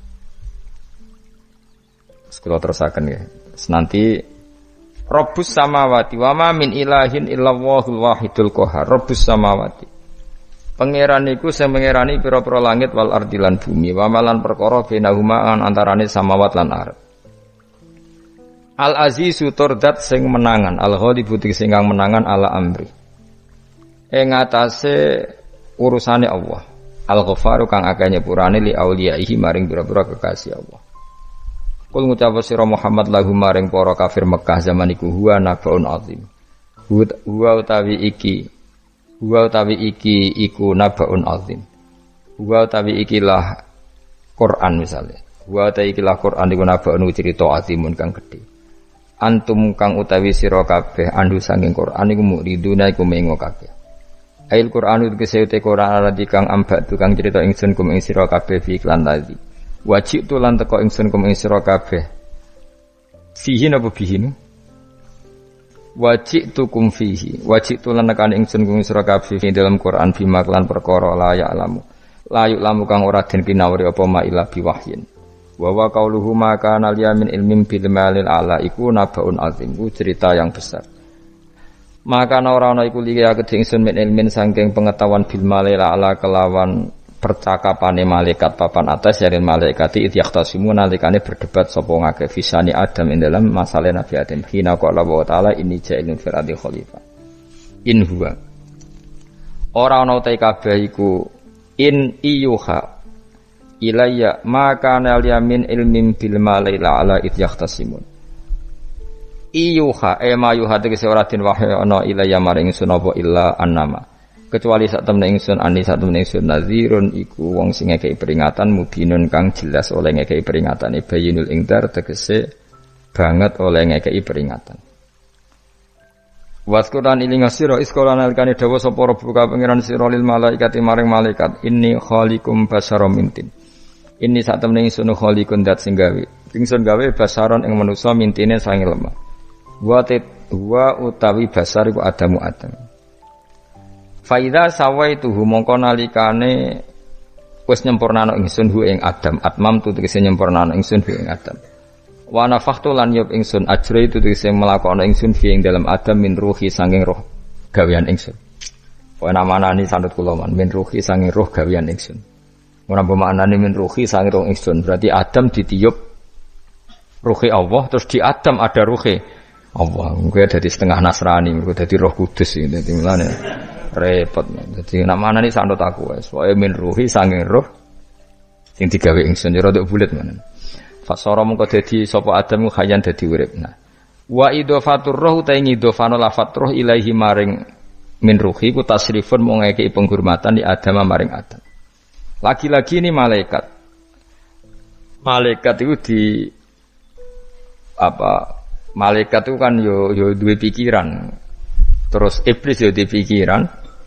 Kalau terusakan ya. Nanti Rabbus samawati wa ma min ilahin illallahul wahidul qahar. Rabbus samawati. Pangeran iku sing pangerani pira-pira langit wal ardi lan bumi, wa malan perkara bainahuma antarane samawat lan ardh. Al azizu turdat sing menangan, al ghalibu sing kang menangan ala amri. Ing atase urusane Allah. Al ghafaru kang akeh nyepurane li auliyaihi maring pira-pira kekasih Allah. Kul ngucap sira Muhammad lahu maring para kafir Mekah zaman iku huwa nabaun azim. Huwa utawi iki iku nabaun azim. Huwa utawi ikilah Quran misalnya. Huwa utawi ikilah Quran iku nabaun cerita azimun kang gedhe. Antum kang utawi sira kabeh andu saking Quran iku muriduna iku mengo kabeh. Ail Quran itu kesete Quran alati kang ambak tukang cerita ingsun kum ing sira kabeh fi iklan tadi. Wajib tu lan teko ingsun kum ing sira kabeh. Fihi napa bihin? Wajib tu kum fihi. Wajib tu lan nekane ingsun kum sira kabeh ing dalam Quran bima lan perkara layak lamu. Layuk lamu kang ora den pinawuri apa ma ila biwahyin. Wa wa qauluhu ma kana liyamin ilmin bil malil ala iku nabaun azim. Ku cerita yang besar. Maka ora ana iku liya kedhe ingsun min ilmin saking pengetahuan bil malil ala kelawan percakapane malaikat papan atas dari malaikat itu yakhtasimu nalikane berdebat sapa ngake fisani Adam ing dalam masalah Nabi Adam hina qala wa ta'ala inni ja'ilun fil ardi khalifah in huwa ora ana ta kabeh iku in iyuha ilayya maka nal yamin ilmin bil malaila ala it yakhtasimun iyuha ma yuha tegese ora den wahyu ana ilayya maring sunapa illa annama kecuali sak temne ingsun ani sak temne ingsun nazirun iku wong sing ngekeki peringatan mubinun kang jelas oleh ngekeki peringatan bayinul ingdar tegese banget oleh ngekeki peringatan. Waskuran ilinga sira iskolan alkane dawa sapa rabbuka pangeran sira lil malaikati maring malaikat inni khaliqum basyaram mintin. Inni sak temne ingsun khaliqun dat sing gawe. Ingsun gawe basaron ing manusa mintine sange lemah. Wa utawi basar iku adamu adam. Faida sawaituhu mongko nalikane wis nyempurnana ingsun hu ing adam atmam tu tegese nyempurnana ingsun hu ing adam. Wa nafakhtu lan yub ingsun ajra itu tegese melakono ingsun fi ing dalam adam min ruhi sanging roh gawean ingsun. Wa namanani sandut kula man min ruhi sanging roh gawean ingsun. Ora bermaknane min ruhi sanging roh ingsun berarti adam ditiup ruhi Allah terus di adam ada ruhi Allah. Kuwi dadi setengah Nasrani mergo dadi Roh Kudus iki dadi mulane repot. Dadi namanane sandut aku wis wae min ruhi sanging roh sing digawe ingsun ya rada bulet menan. Fasara mengko dadi sapa Adam khayan dadi urip. Nah, wa idhofatur roh ta ing idhofano lafat roh ilahi maring min ruhi ku tasrifun mung ngekeki penghormatan di Adam maring Adam. Lagi-lagi ini malaikat. Malaikat itu malaikat itu kan yo duwe pikiran. Terus iblis yo duwe pikiran.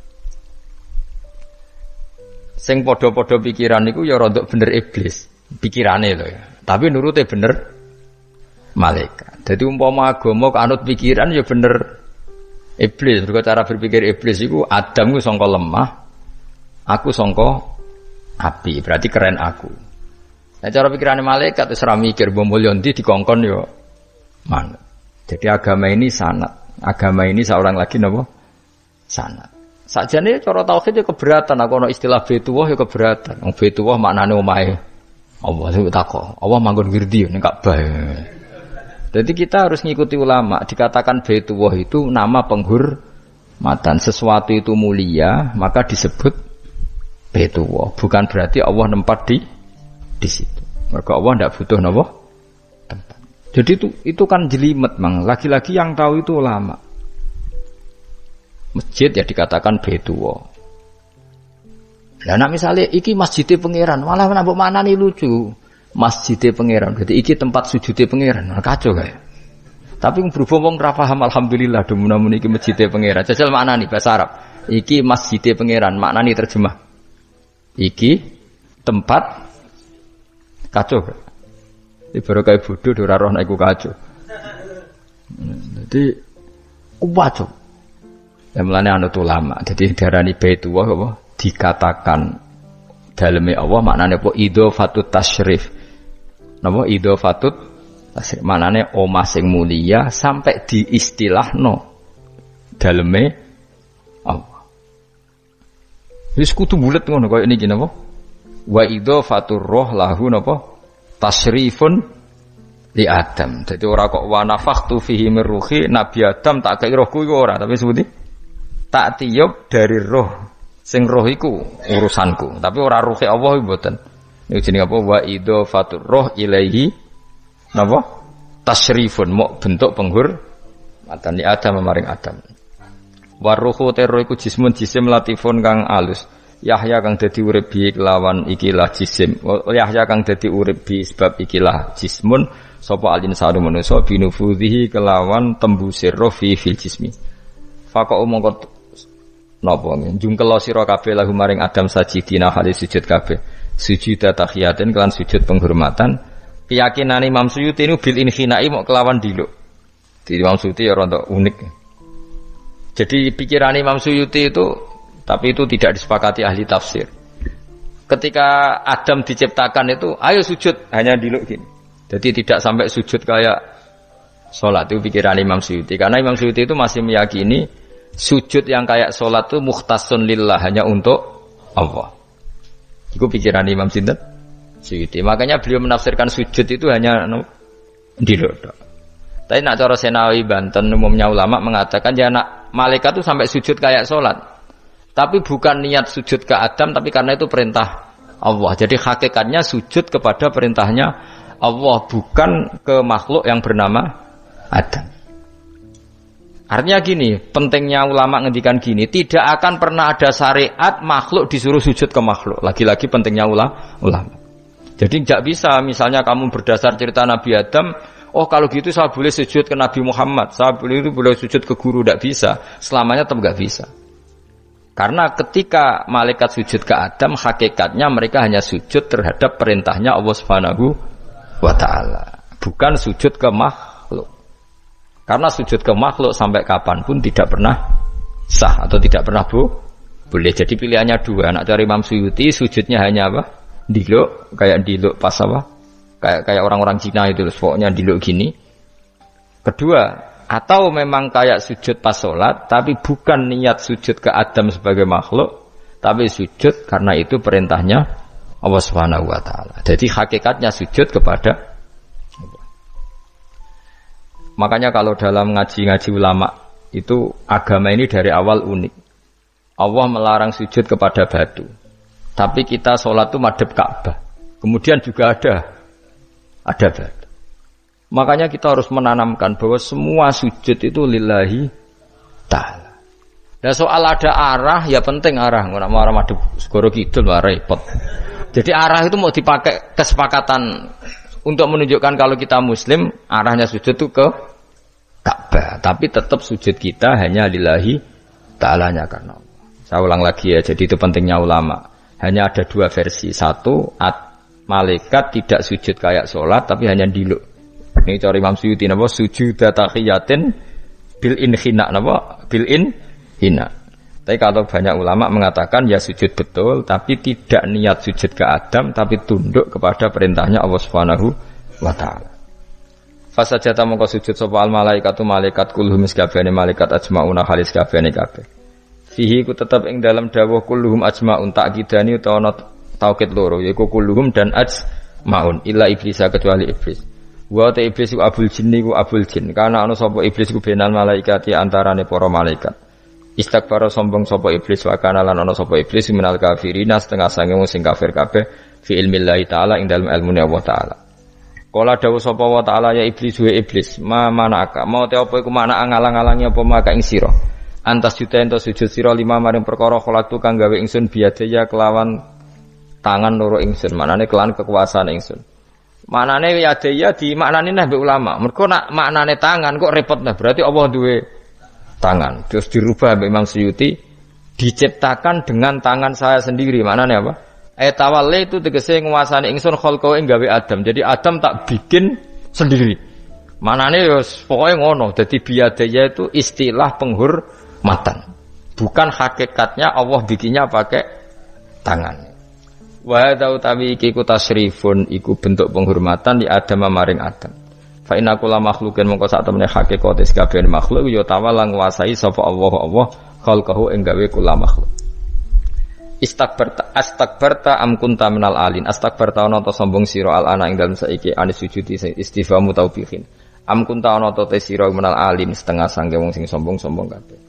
Sing padha-padha pikiran niku ya rada bener iblis. Pikirane lho ya. Tapi nurute bener malaikat. Jadi umpama agama kanut pikiran ya bener iblis. Mergo cara berpikir iblis iku Adam ku sangka lemah, aku sangka api. Berarti keren aku. Nah cara pikirane malaikat wis ora mikir mbok mulya ndi dikongkon ya manut. Jadi agama ini sanad. Agama ini seorang lagi napa? Sanad. Sakjane cara tauhid ya keberatan. Aku ana istilah Baitullah ya keberatan. Wong Baitullah maknane omahe Allah itu takok. Allah manggon wirdi ning Ka'bah. Jadi kita harus ngikuti ulama. Dikatakan Baitullah itu nama penghormatan. Sesuatu itu mulia, maka disebut Baitullah. Bukan berarti Allah nempat di situ. Mergo Allah ndak butuh napa? Tempat. Jadi itu kan jelimet, Mang. Lagi-lagi yang tahu itu ulama. Masjid ya dikatakan Baitullah. Lah nek misale iki masjidé pangeran, malah nambah maknane lucu. Masjidé pangeran, berarti iki tempat sujudé pangeran. Kacau kae. Tapi berhubung wong ora paham alhamdulillah demun iki masjidé pangeran. Jajal maknane bahasa Arab. Iki masjidé pangeran, maknane terjemah. Iki tempat kacau. Iki baru kae bodho ora roh nek iku kacau. Dadi kacau. Ya mulane anut ulama. Dadi darani Baitullah apa? Dikatakan daleme Allah maknane apa idhofatut tasyrif. Napa idhofatut tasyrif maknane omah sing mulia sampai diistilahno daleme Allah. Wis kudu bulet ngono kaya niki napa? Wa idhofatur roh lahu napa? Tasyrifun li Adam. Dadi ora kok wa nafakhtu fihi min ruhi Nabi Adam tak kei rohku iku ora, tapi sebuti tak tiup dari roh sing roh iku urusanku, tapi ora ruhe Allah mboten. Niku jenenge apa? Wa idhofatur roh ilaihi napa? Tasyrifun mok bentuk penghormatan li Adam maring Adam. Wa ruhu terro iku jismun jisim latifun kang alus. Yahya kang dadi urip bi kelawan ikilah jisim. Yahya kang dadi urip bi sebab ikilah jismun sapa alin sanu manusa binufudhihi kelawan tembusir roh fil jismi. Faqa mongko napa njungkel sira kabeh lahu maring Adam sajidina hale sujud kabeh sujud tahiyatin kelan sujud penghormatan keyakinan Imam Suyuti niku bil inhinai mok kelawan diluk di Imam Suyuti ya rada unik jadi pikiran Imam Suyuti itu tapi itu tidak disepakati ahli tafsir ketika Adam diciptakan itu ayo sujud hanya diluk gini jadi tidak sampai sujud kayak sholat itu pikiran Imam Suyuti karena Imam Suyuti itu masih meyakini sujud yang kayak sholat itu mukhtasun lillah hanya untuk Allah. Itu pikiran Imam Sinten Suyuti. Makanya beliau menafsirkan sujud itu hanya dilodok. Tapi nak cara Senawi Banten umumnya ulama mengatakan ya nak malaikat itu sampai sujud kayak sholat. Tapi bukan niat sujud ke Adam, tapi karena itu perintah Allah. Jadi hakikatnya sujud kepada perintahnya Allah, bukan ke makhluk yang bernama Adam. Artinya gini, pentingnya ulama ngendikan gini, tidak akan pernah ada syariat makhluk disuruh sujud ke makhluk. Lagi-lagi pentingnya ulama. Jadi tidak bisa, misalnya kamu berdasar cerita Nabi Adam, oh kalau gitu saya boleh sujud ke Nabi Muhammad, saya boleh sujud ke guru, tidak bisa. Selamanya tetap tidak bisa. Karena ketika malaikat sujud ke Adam, hakikatnya mereka hanya sujud terhadap perintahnya Allah Subhanahu wa Ta'ala, bukan sujud ke makhluk. Karena sujud ke makhluk sampai kapanpun tidak pernah sah atau tidak pernah boleh. Jadi pilihannya dua. Nak cari Imam Suyuti sujudnya hanya apa? Diluk, kayak diluk pas apa? Kayak orang-orang Cina itu, pokoknya diluk gini. Kedua, atau memang kayak sujud pas sholat, tapi bukan niat sujud ke Adam sebagai makhluk, tapi sujud karena itu perintahnya Allah Subhanahu wa Ta'ala. Jadi hakikatnya sujud kepada. Makanya kalau dalam ngaji-ngaji ulama itu agama ini dari awal unik. Allah melarang sujud kepada batu. Tapi kita sholat itu madhep Ka'bah. Kemudian juga ada batu. Makanya kita harus menanamkan bahwa semua sujud itu lillahi ta'ala. Dan soal ada arah, ya penting arah. Nggak mau arah madhep segoro kidul, wah repot. Jadi arah itu mau dipakai kesepakatan untuk menunjukkan kalau kita muslim, arahnya sujud itu ke Ka'bah. Tapi tetap sujud kita hanya lillahi ta'alanya karena Allah. Saya ulang lagi ya, jadi itu pentingnya ulama. Hanya ada dua versi. Satu, malaikat tidak sujud kayak sholat, tapi hanya diluk. Ini cari Imam Suyuti, napa? Sujud tahiyatin bil inhina, napa? Bil inhina. Tapi kalau banyak ulama mengatakan ya sujud betul, tapi tidak niat sujud ke Adam, tapi tunduk kepada perintahnya Allah Subhanahu wa Ta'ala. Fasajata mongko sujud sapa al malaikatu malaikat kulluhum sakabehane malaikat ajmauna khalis kabehane kabeh. Fihi ku tetep ing dalam dawuh kulluhum ajmaun takkidani utawa taukid loro yaiku kulluhum dan ajmaun illa iblis kecuali iblis. Wa ta iblis ku abul jinni ku abul jin. Karena ana sapa iblis ku benal malaikati antarane para malaikat. Istakbara sombong sapa iblis wa kana lan ana sapa iblis minal kafirina setengah sange wong sing kafir kabeh fi ilmillahi taala ing dalem ilmune Allah taala. Kala dawuh sapa wa taala ya iblis wa iblis ma manaka mau te apa iku makna ngalang-alangi apa maka ing sira antas juta ento sujud sira lima maring perkara kholatu kang gawe ingsun biadaya kelawan tangan loro ingsun maknane kelawan kekuasaan ingsun. Maknane yadaya di maknane nah mbek ulama mergo nak maknane tangan kok repot nah berarti Allah duwe tangan. Terus dirubah mbek Imam Suyuti diciptakan dengan tangan saya sendiri. Maknane apa? Tawalli itu tegese nguasani ingsun khalqau ing gawe Adam. Jadi Adam tak bikin sendiri. Maknane ya pokoke ngono. Dadi biadaya itu istilah penghormatan. Bukan hakikatnya Allah bikinnya pakai tangan. Wa hadza utawi iki ku tasrifun iku bentuk penghormatan di Adam maring Adam. Fa inna kulla makhluqin mongko sak temene hakikate kabeh makhluk ya tawala nguasai sapa Allah khalqahu ing gawe kula makhluk. Astakbarta am kunta minal alin. Astakbarta ana ta sombong sira al ana ing dalem saiki anis sujudi istifamu taubihin. Am kunta ana ta te sira minal alin setengah sange wong sing sombong-sombong kabeh.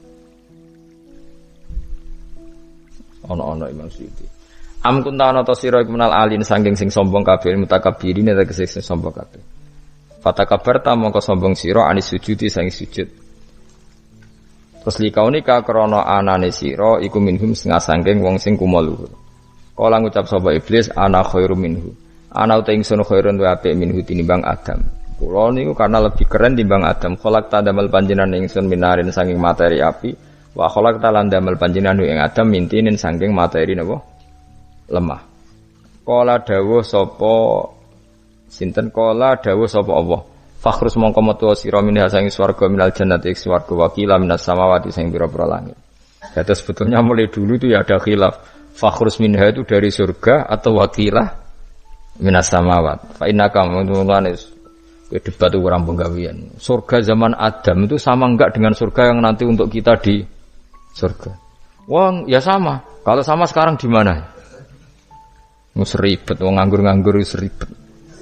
Ana Imam Suyuti. Am kunta ana ta sira minal alin sanging sing sombong kabeh mutakabbirin tegese sing sombong kabeh. Fatakabarta mongko sombong sira anis sujudi sang sujud. Terus likaunika krana anane sira iku minhum setengah sangking wong sing kumo luhur. Kala ngucap sapa iblis ana khairu minhu. Ana uta ingsun khairun wa apik minhu tinimbang Adam. Kula niku karena lebih keren timbang Adam. Kholak ta damel panjenengan ingsun minarin saking materi api wa kholak ta lan damel panjenengan ing Adam mintinin saking materi napa lemah. Kala dawuh sapa sinten kala dawuh sapa Allah. Fakhrus mongko metu sira minha sang swarga minal jannati swarga wakila minas samawati sing pira-pira langit. Jadi sebetulnya mulai dulu itu ya ada khilaf. Fakhrus minha itu dari surga atau wakilah minas samawat. Fa innaka munulanis debat orang penggawean. Surga zaman Adam itu sama enggak dengan surga yang nanti untuk kita di surga? Wong ya sama. Kalau sama sekarang di mana? Seribet, wong nganggur-nganggur seribet.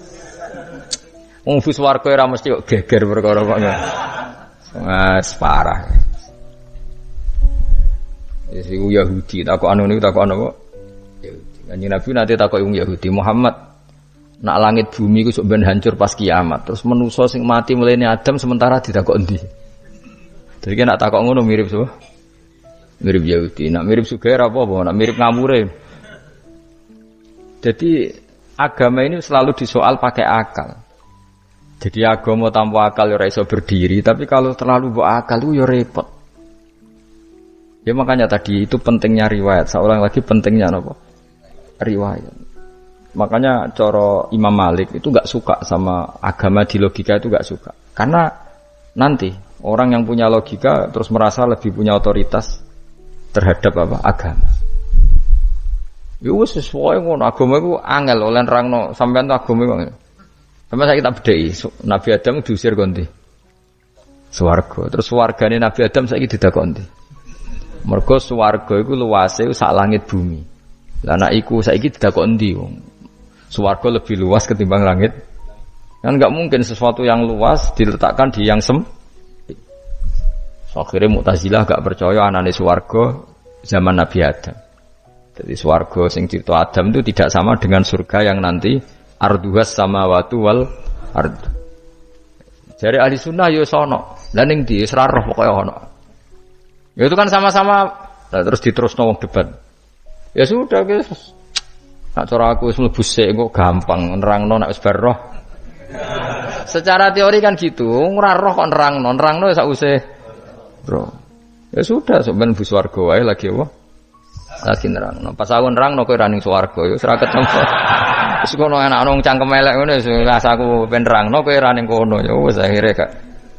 Wong fus warga ora mesti kok geger perkara kok. Wes parah. Wis iku Yahudi, takok anu niku takok apa? Yahudi. Kanjeng Nabi nate takok wong Yahudi, Muhammad, nak langit bumi ku sok ben hancur pas kiamat. Terus manusa sing mati mulane Adam sementara ditakok endi? Jadi nak takok ngono mirip so. Mirip Yahudi, nak mirip Sugair apa, nak mirip Ngamure. Jadi agama ini selalu disoal pakai akal. Jadi agama tanpa akal ya iso berdiri, tapi kalau terlalu bawa akal itu ya repot. Ya makanya tadi itu pentingnya riwayat. Seorang lagi pentingnya apa? Riwayat. Makanya coro Imam Malik itu gak suka sama agama di logika itu gak suka. Karena nanti orang yang punya logika terus merasa lebih punya otoritas terhadap apa? Agama. Ya wis sesuai ngono agama iku angel oleh nerangno sampean tuh agama iku. Sampai saya kita bedai, Nabi Adam diusir konti swarga. Terus swargane Nabi Adam saiki didakoni. Mergo swarga iku luase sak langit bumi. Lah nek iku saiki didakoni ndi wong. Swarga lebih luas ketimbang langit. Kan enggak mungkin sesuatu yang luas diletakkan di yang sempit. Akhirnya Mu'tazilah gak percaya anane swarga zaman Nabi Adam. Jadi swarga sing cipta Adam itu tidak sama dengan surga yang nanti arduhas samawati wal ard. Jare ahli sunnah yo sono. Lah ning ndi wis ra roh pokoke ono. Ya itu kan sama-sama terus diterusno wong debat. Ya sudah guys. Nak cara aku wis mlebu sik kok gampang nerangno nek wis bar roh. Secara teori kan gitu, ora roh kok nerangno ya sakwise roh. Ya sudah sampean mlebu swarga wae lagi apa? Lagi nerangno. Pas aku nerangno kowe ra ning swarga ya wis ra ketemu. Wis kono enak nang cangkem elek ngono wis aku ben nerangno kowe ra ning kono ya wis akhire gak.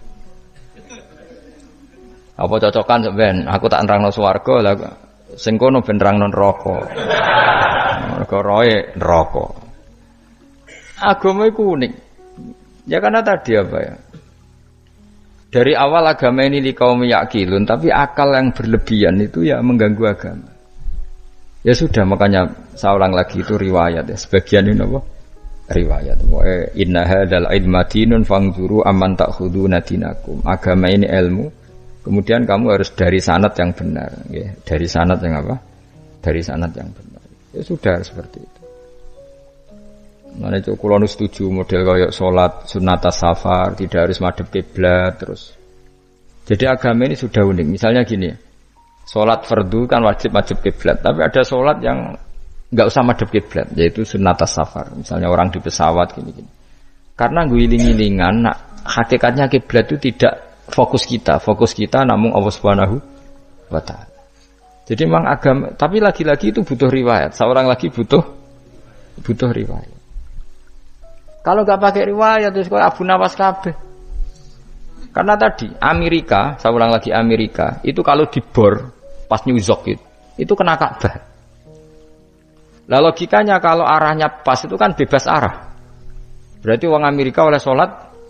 Apa cocokan sampean? Aku tak nerangno swarga lah sing kono ben nerangno neraka. Mergo roe neraka. Agama iku unik. Ya karena tadi apa ya? Dari awal agama ini likaum yaqilun, tapi akal yang berlebihan itu ya mengganggu agama. Ya sudah makanya saya ulang lagi itu riwayat ya. Sebagian ini apa? Riwayat. Inna hadzal ilma dinun fangzuru amman ta'khuduna dinakum. Agama ini ilmu. Kemudian kamu harus dari sanad yang benar, ya. Dari sanad yang apa? Dari sanad yang benar. Ya sudah seperti itu. Nah itu kalau setuju model kayak sholat sunat safar tidak harus madhep kiblat terus. Jadi agama ini sudah unik. Misalnya gini, sholat fardu kan wajib kiblat, tapi ada sholat yang nggak usah madhep kiblat, yaitu sunat safar. Misalnya orang di pesawat gini. Karena guling-gilingan, nah, hakikatnya kiblat itu tidak fokus kita namun Allah Subhanahu wa Ta'ala. Jadi memang agama, tapi lagi-lagi itu butuh riwayat. Seorang lagi butuh riwayat. Kalau nggak pakai riwayat terus kok Abu Nawas kabeh. Karena tadi Amerika, saya ulang lagi Amerika, itu kalau dibor pas New York itu kena Ka'bah. Lah logikanya kalau arahnya pas itu kan bebas arah. Berarti orang Amerika oleh sholat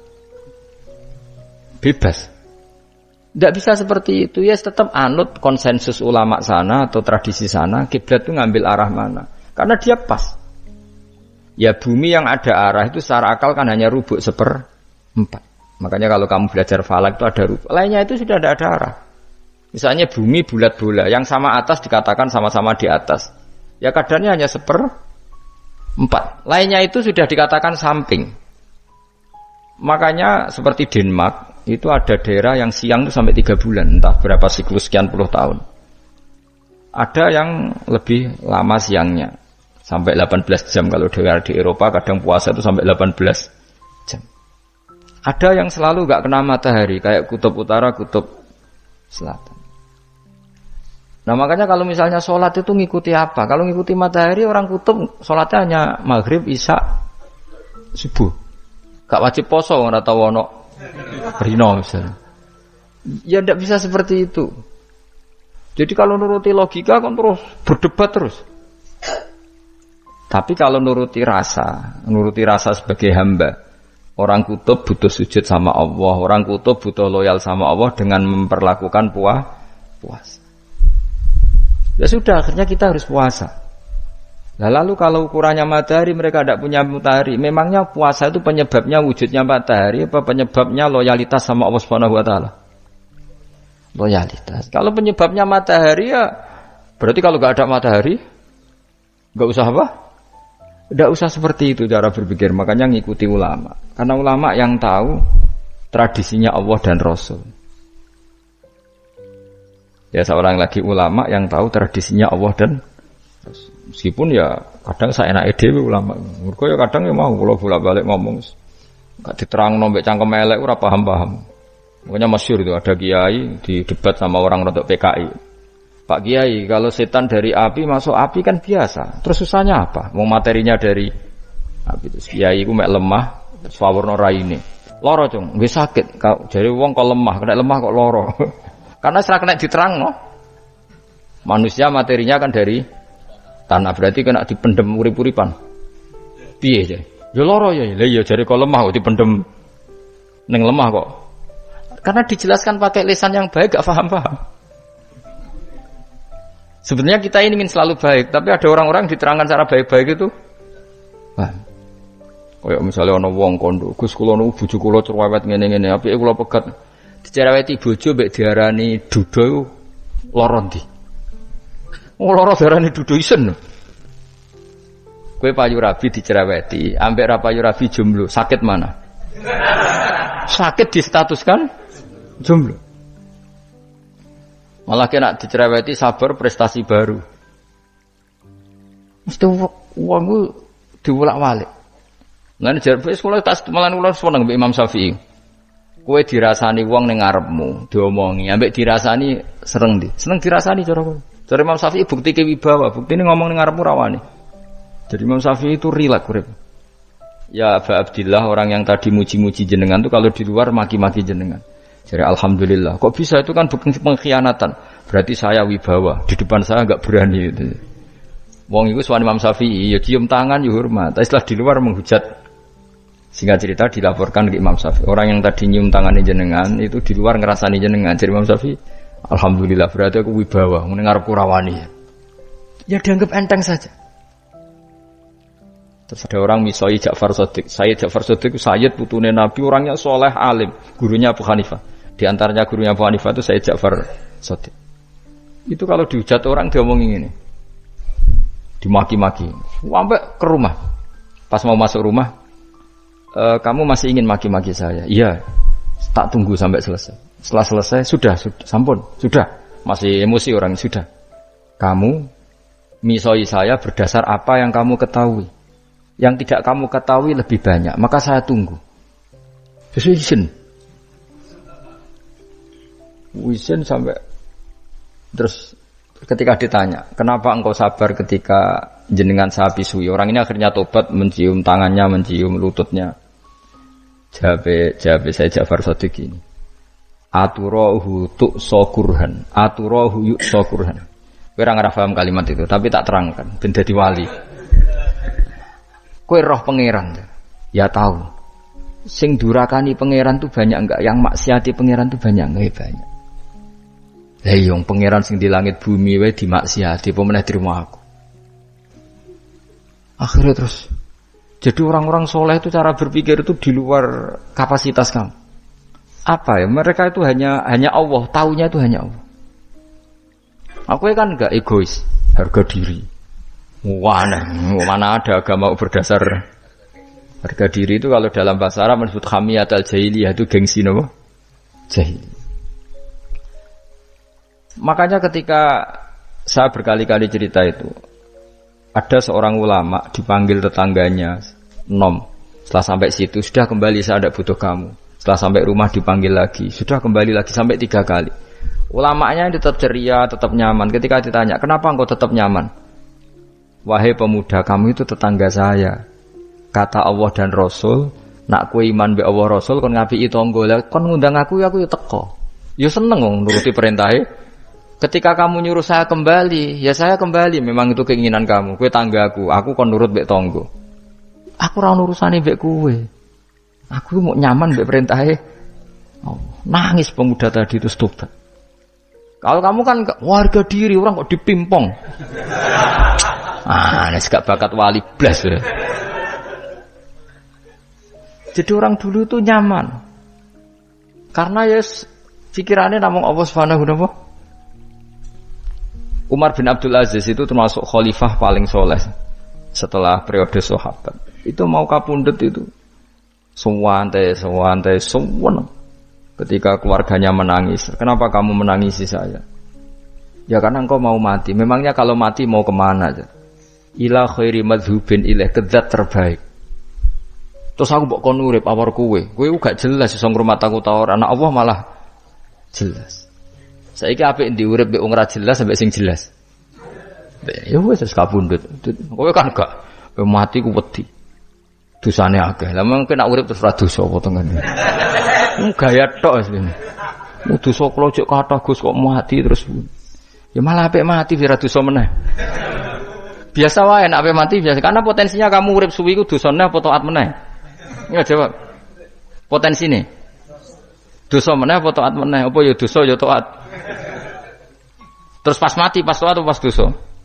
bebas. Tidak bisa seperti itu. Ya tetap anut konsensus ulama sana atau tradisi sana, kiblat itu ngambil arah mana. Karena dia pas. Ya bumi yang ada arah itu secara akal kan hanya rubuk 1/4. Makanya kalau kamu belajar falak itu ada rubuk. Lainnya itu sudah tidak ada arah. Misalnya bumi bulat bola, yang sama atas dikatakan sama-sama di atas. Ya kadarnya hanya 1/4. Lainnya itu sudah dikatakan samping. Makanya seperti Denmark itu ada daerah yang siang itu sampai 3 bulan, entah berapa siklus sekian puluh tahun. Ada yang lebih lama siangnya. Sampai 18 jam kalau di Eropa kadang puasa itu sampai 18 jam. Ada yang selalu gak kena matahari kayak kutub utara, kutub selatan. Nah makanya kalau misalnya sholat itu ngikuti apa? Kalau ngikuti matahari orang kutub sholatnya hanya maghrib, isya, subuh. Gak wajib poso ora tau ono rino misalnya. Ya tidak bisa seperti itu. Jadi kalau nuruti logika kan terus berdebat terus. Tapi kalau nuruti rasa sebagai hamba, orang kutub butuh sujud sama Allah, orang kutub butuh loyal sama Allah dengan memperlakukan puasa. Ya sudah, akhirnya kita harus puasa. Nah, lalu kalau ukurannya matahari, mereka tidak punya matahari. Memangnya puasa itu penyebabnya wujudnya matahari, apa penyebabnya loyalitas sama Allah Subhanahu wa Ta'ala? Loyalitas. Kalau penyebabnya matahari ya, berarti kalau nggak ada matahari, nggak usah apa? Tidak usah seperti itu cara berpikir. Makanya ngikuti ulama. Karena ulama yang tahu tradisinya Allah dan Rasul. Ya seorang lagi ulama yang tahu tradisinya Allah dan meskipun ya kadang saya enak dhewe ulama. Mergo ya kadang ya mau kula bolak-balik ngomong. Gak diterangno mbek cangkem elek ora paham-paham. Makanya masyhur itu ada kiai di debat sama orang rodok PKI. Pak Kiai, kalau setan dari api masuk api kan biasa. Terus susahnya apa? Mau materinya dari api itu. Kiai ku mek lemah, swawarna raine. Loro, Cung. Nggih sakit. Jare wong kok lemah, kena lemah kok loro. Karena serak kena diterangno. Manusia materinya kan dari tanah, berarti kena dipendem urip-uripan. Piye ya? Ya loro ya. Lah ya jare kok lemah kok dipendem ning lemah kok. Karena dijelaskan pakai lisan yang baik gak paham-paham. Sebenarnya kita ini ingin selalu baik, tapi ada orang-orang diterangkan cara baik-baik itu. Wah. Kayak misalnya ana wong kondo, Gus kula niku bojo kula cerewet ngene-ngene, apike kula pegat. Dicereweti bojo mbek diarani duda iku lara ndi? Oh lara diarani duda isen. Kowe payu rabi dicereweti, ambek ra payu rabi jomblo, sakit mana? Sakit distatuskan jomblo. Malah kena dicereweti sabar prestasi baru. Mesti wong ku diwolak-walik. Lan jarpe sekolah tas malan kula seneng mbek Imam Syafi'i. Kowe dirasani wong ning ngarepmu, diomongi, ambek dirasani sereng ndi? Seneng dirasani cara kowe. Cara Imam Syafi'i buktike wibawa, buktine ngomong ning ngarepmu rawani. Jadi Imam Syafi'i itu rileks urip. Ya Aba Abdillah, orang yang tadi muji-muji jenengan itu kalau di luar maki-maki jenengan. Jadi alhamdulillah. Kok bisa itu kan bukan pengkhianatan. Berarti saya wibawa. Di depan saya enggak berani itu. Wong iku suwan Imam Syafi'i, ya cium tangan ya hormat. Tapi setelah di luar menghujat. Singkat cerita dilaporkan ke Imam Syafi'i. Orang yang tadi nyium tangannya jenengan itu di luar ngerasani jenengan. Jadi Imam Syafi'i, alhamdulillah berarti aku wibawa, ngarepku rawani. Ya dianggap enteng saja. Terus ada orang misoi Ja'far Shadiq. Sayyid Ja'far Shadiq itu Sayyid putune Nabi, orangnya soleh alim. Gurunya Abu Hanifah. Di antaranya gurunya Abu Hanifah itu Sayyid Ja'far Shadiq. Itu kalau dihujat orang diomongin ini. Dimaki-maki. Sampai ke rumah. Pas mau masuk rumah, kamu masih ingin maki-maki saya? Iya. Tak tunggu sampai selesai. Setelah selesai, sudah, sampun, sudah. Masih emosi orang, sudah. Kamu misoi saya berdasar apa yang kamu ketahui. Yang tidak kamu ketahui lebih banyak, maka saya tunggu. Izin sampai terus ketika ditanya, kenapa engkau sabar ketika jenengan saya pisui? Orang ini akhirnya tobat, mencium tangannya, mencium lututnya. Jawab saya Ja'far Shadiq ini. Aturahu tu'sokurhan, aturahu yu'sokurhan. Kowe ora paham kalimat itu, tapi tak terangkan ben dadi wali. Kowe roh pangeran. Ya tahu. Sing durakani pangeran tuh banyak enggak? Yang maksiati pangeran tuh banyak enggak? Ya banyak. Lah yang pangeran sing di langit bumi wae dimaksiati, apa meneh terima aku. Akhirnya terus jadi orang-orang soleh itu cara berpikir itu di luar kapasitas kamu. Apa ya? Mereka itu hanya Allah, taunya itu hanya Allah. Aku kan enggak egois, harga diri. Mana ada agama berdasar harga diri itu kalau dalam bahasa Arab disebut hamiyat al-jahiliyah itu gengsi nopo? Jahil. Makanya ketika saya berkali-kali cerita itu, ada seorang ulama dipanggil tetangganya, nom. Setelah sampai situ, sudah kembali saya tidak butuh kamu. Setelah sampai rumah dipanggil lagi, sudah kembali lagi sampai 3 kali. Ulamanya tetap ceria, tetap nyaman. Ketika ditanya, kenapa engkau tetap nyaman? Wahai pemuda, kamu itu tetangga saya. Kata Allah dan Rasul, nak kue iman be Allah Rasul kon ngapiki tangga. Lah kon ngundang aku ya teko. Ya seneng wong nuruti perintahnya. Ketika kamu nyuruh saya kembali, ya saya kembali. Memang itu keinginan kamu. Kue tanggaku, aku kon nurut be tangga. Aku ora urusane mbek kowe. Aku mau nyaman mbek perintahe. Oh, nangis pemuda tadi itu tobat. Kalau kamu kan warga diri, orang kok dipimpong. Nek gak bakat wali blas ya. Jadi orang dulu itu nyaman. Karena ya pikirannya namung Allah Subhanahu wa ta'ala. Umar bin Abdul Aziz itu termasuk khalifah paling soleh setelah periode sahabat. Itu mau kapundhut itu sewantai. Ketika keluarganya menangis, kenapa kamu menangisi saya? Ya karena engkau mau mati. Memangnya kalau mati mau kemana? Ila khairi madhubin ilaih, ke zat terbaik. Terus aku mbok kon urip awar kowe. Kowe gak jelas iso ngrumat aku ta ora. Anak Allah malah jelas. Saiki apik ndi urip mbek wong ora jelas sampai sing jelas. Ya wis kabundut. Kowe kan gak mati ku wedi. Dosane akeh. Lah mengko nek urip terus ora dosa apa tengene. Gaya tok asline. Dosa kula cek kathah Gus kok mati terus. Ya malah apik mati ora dosa meneh. Biasa wae nek apik mati biasa karena potensinya kamu urip suwi ku dosane apa taat meneh. Enggak jawab. Potensine. Dosa meneh apa taat meneh? Apa ya dosa ya taat. Terus pas mati pas taat atau pas dosa?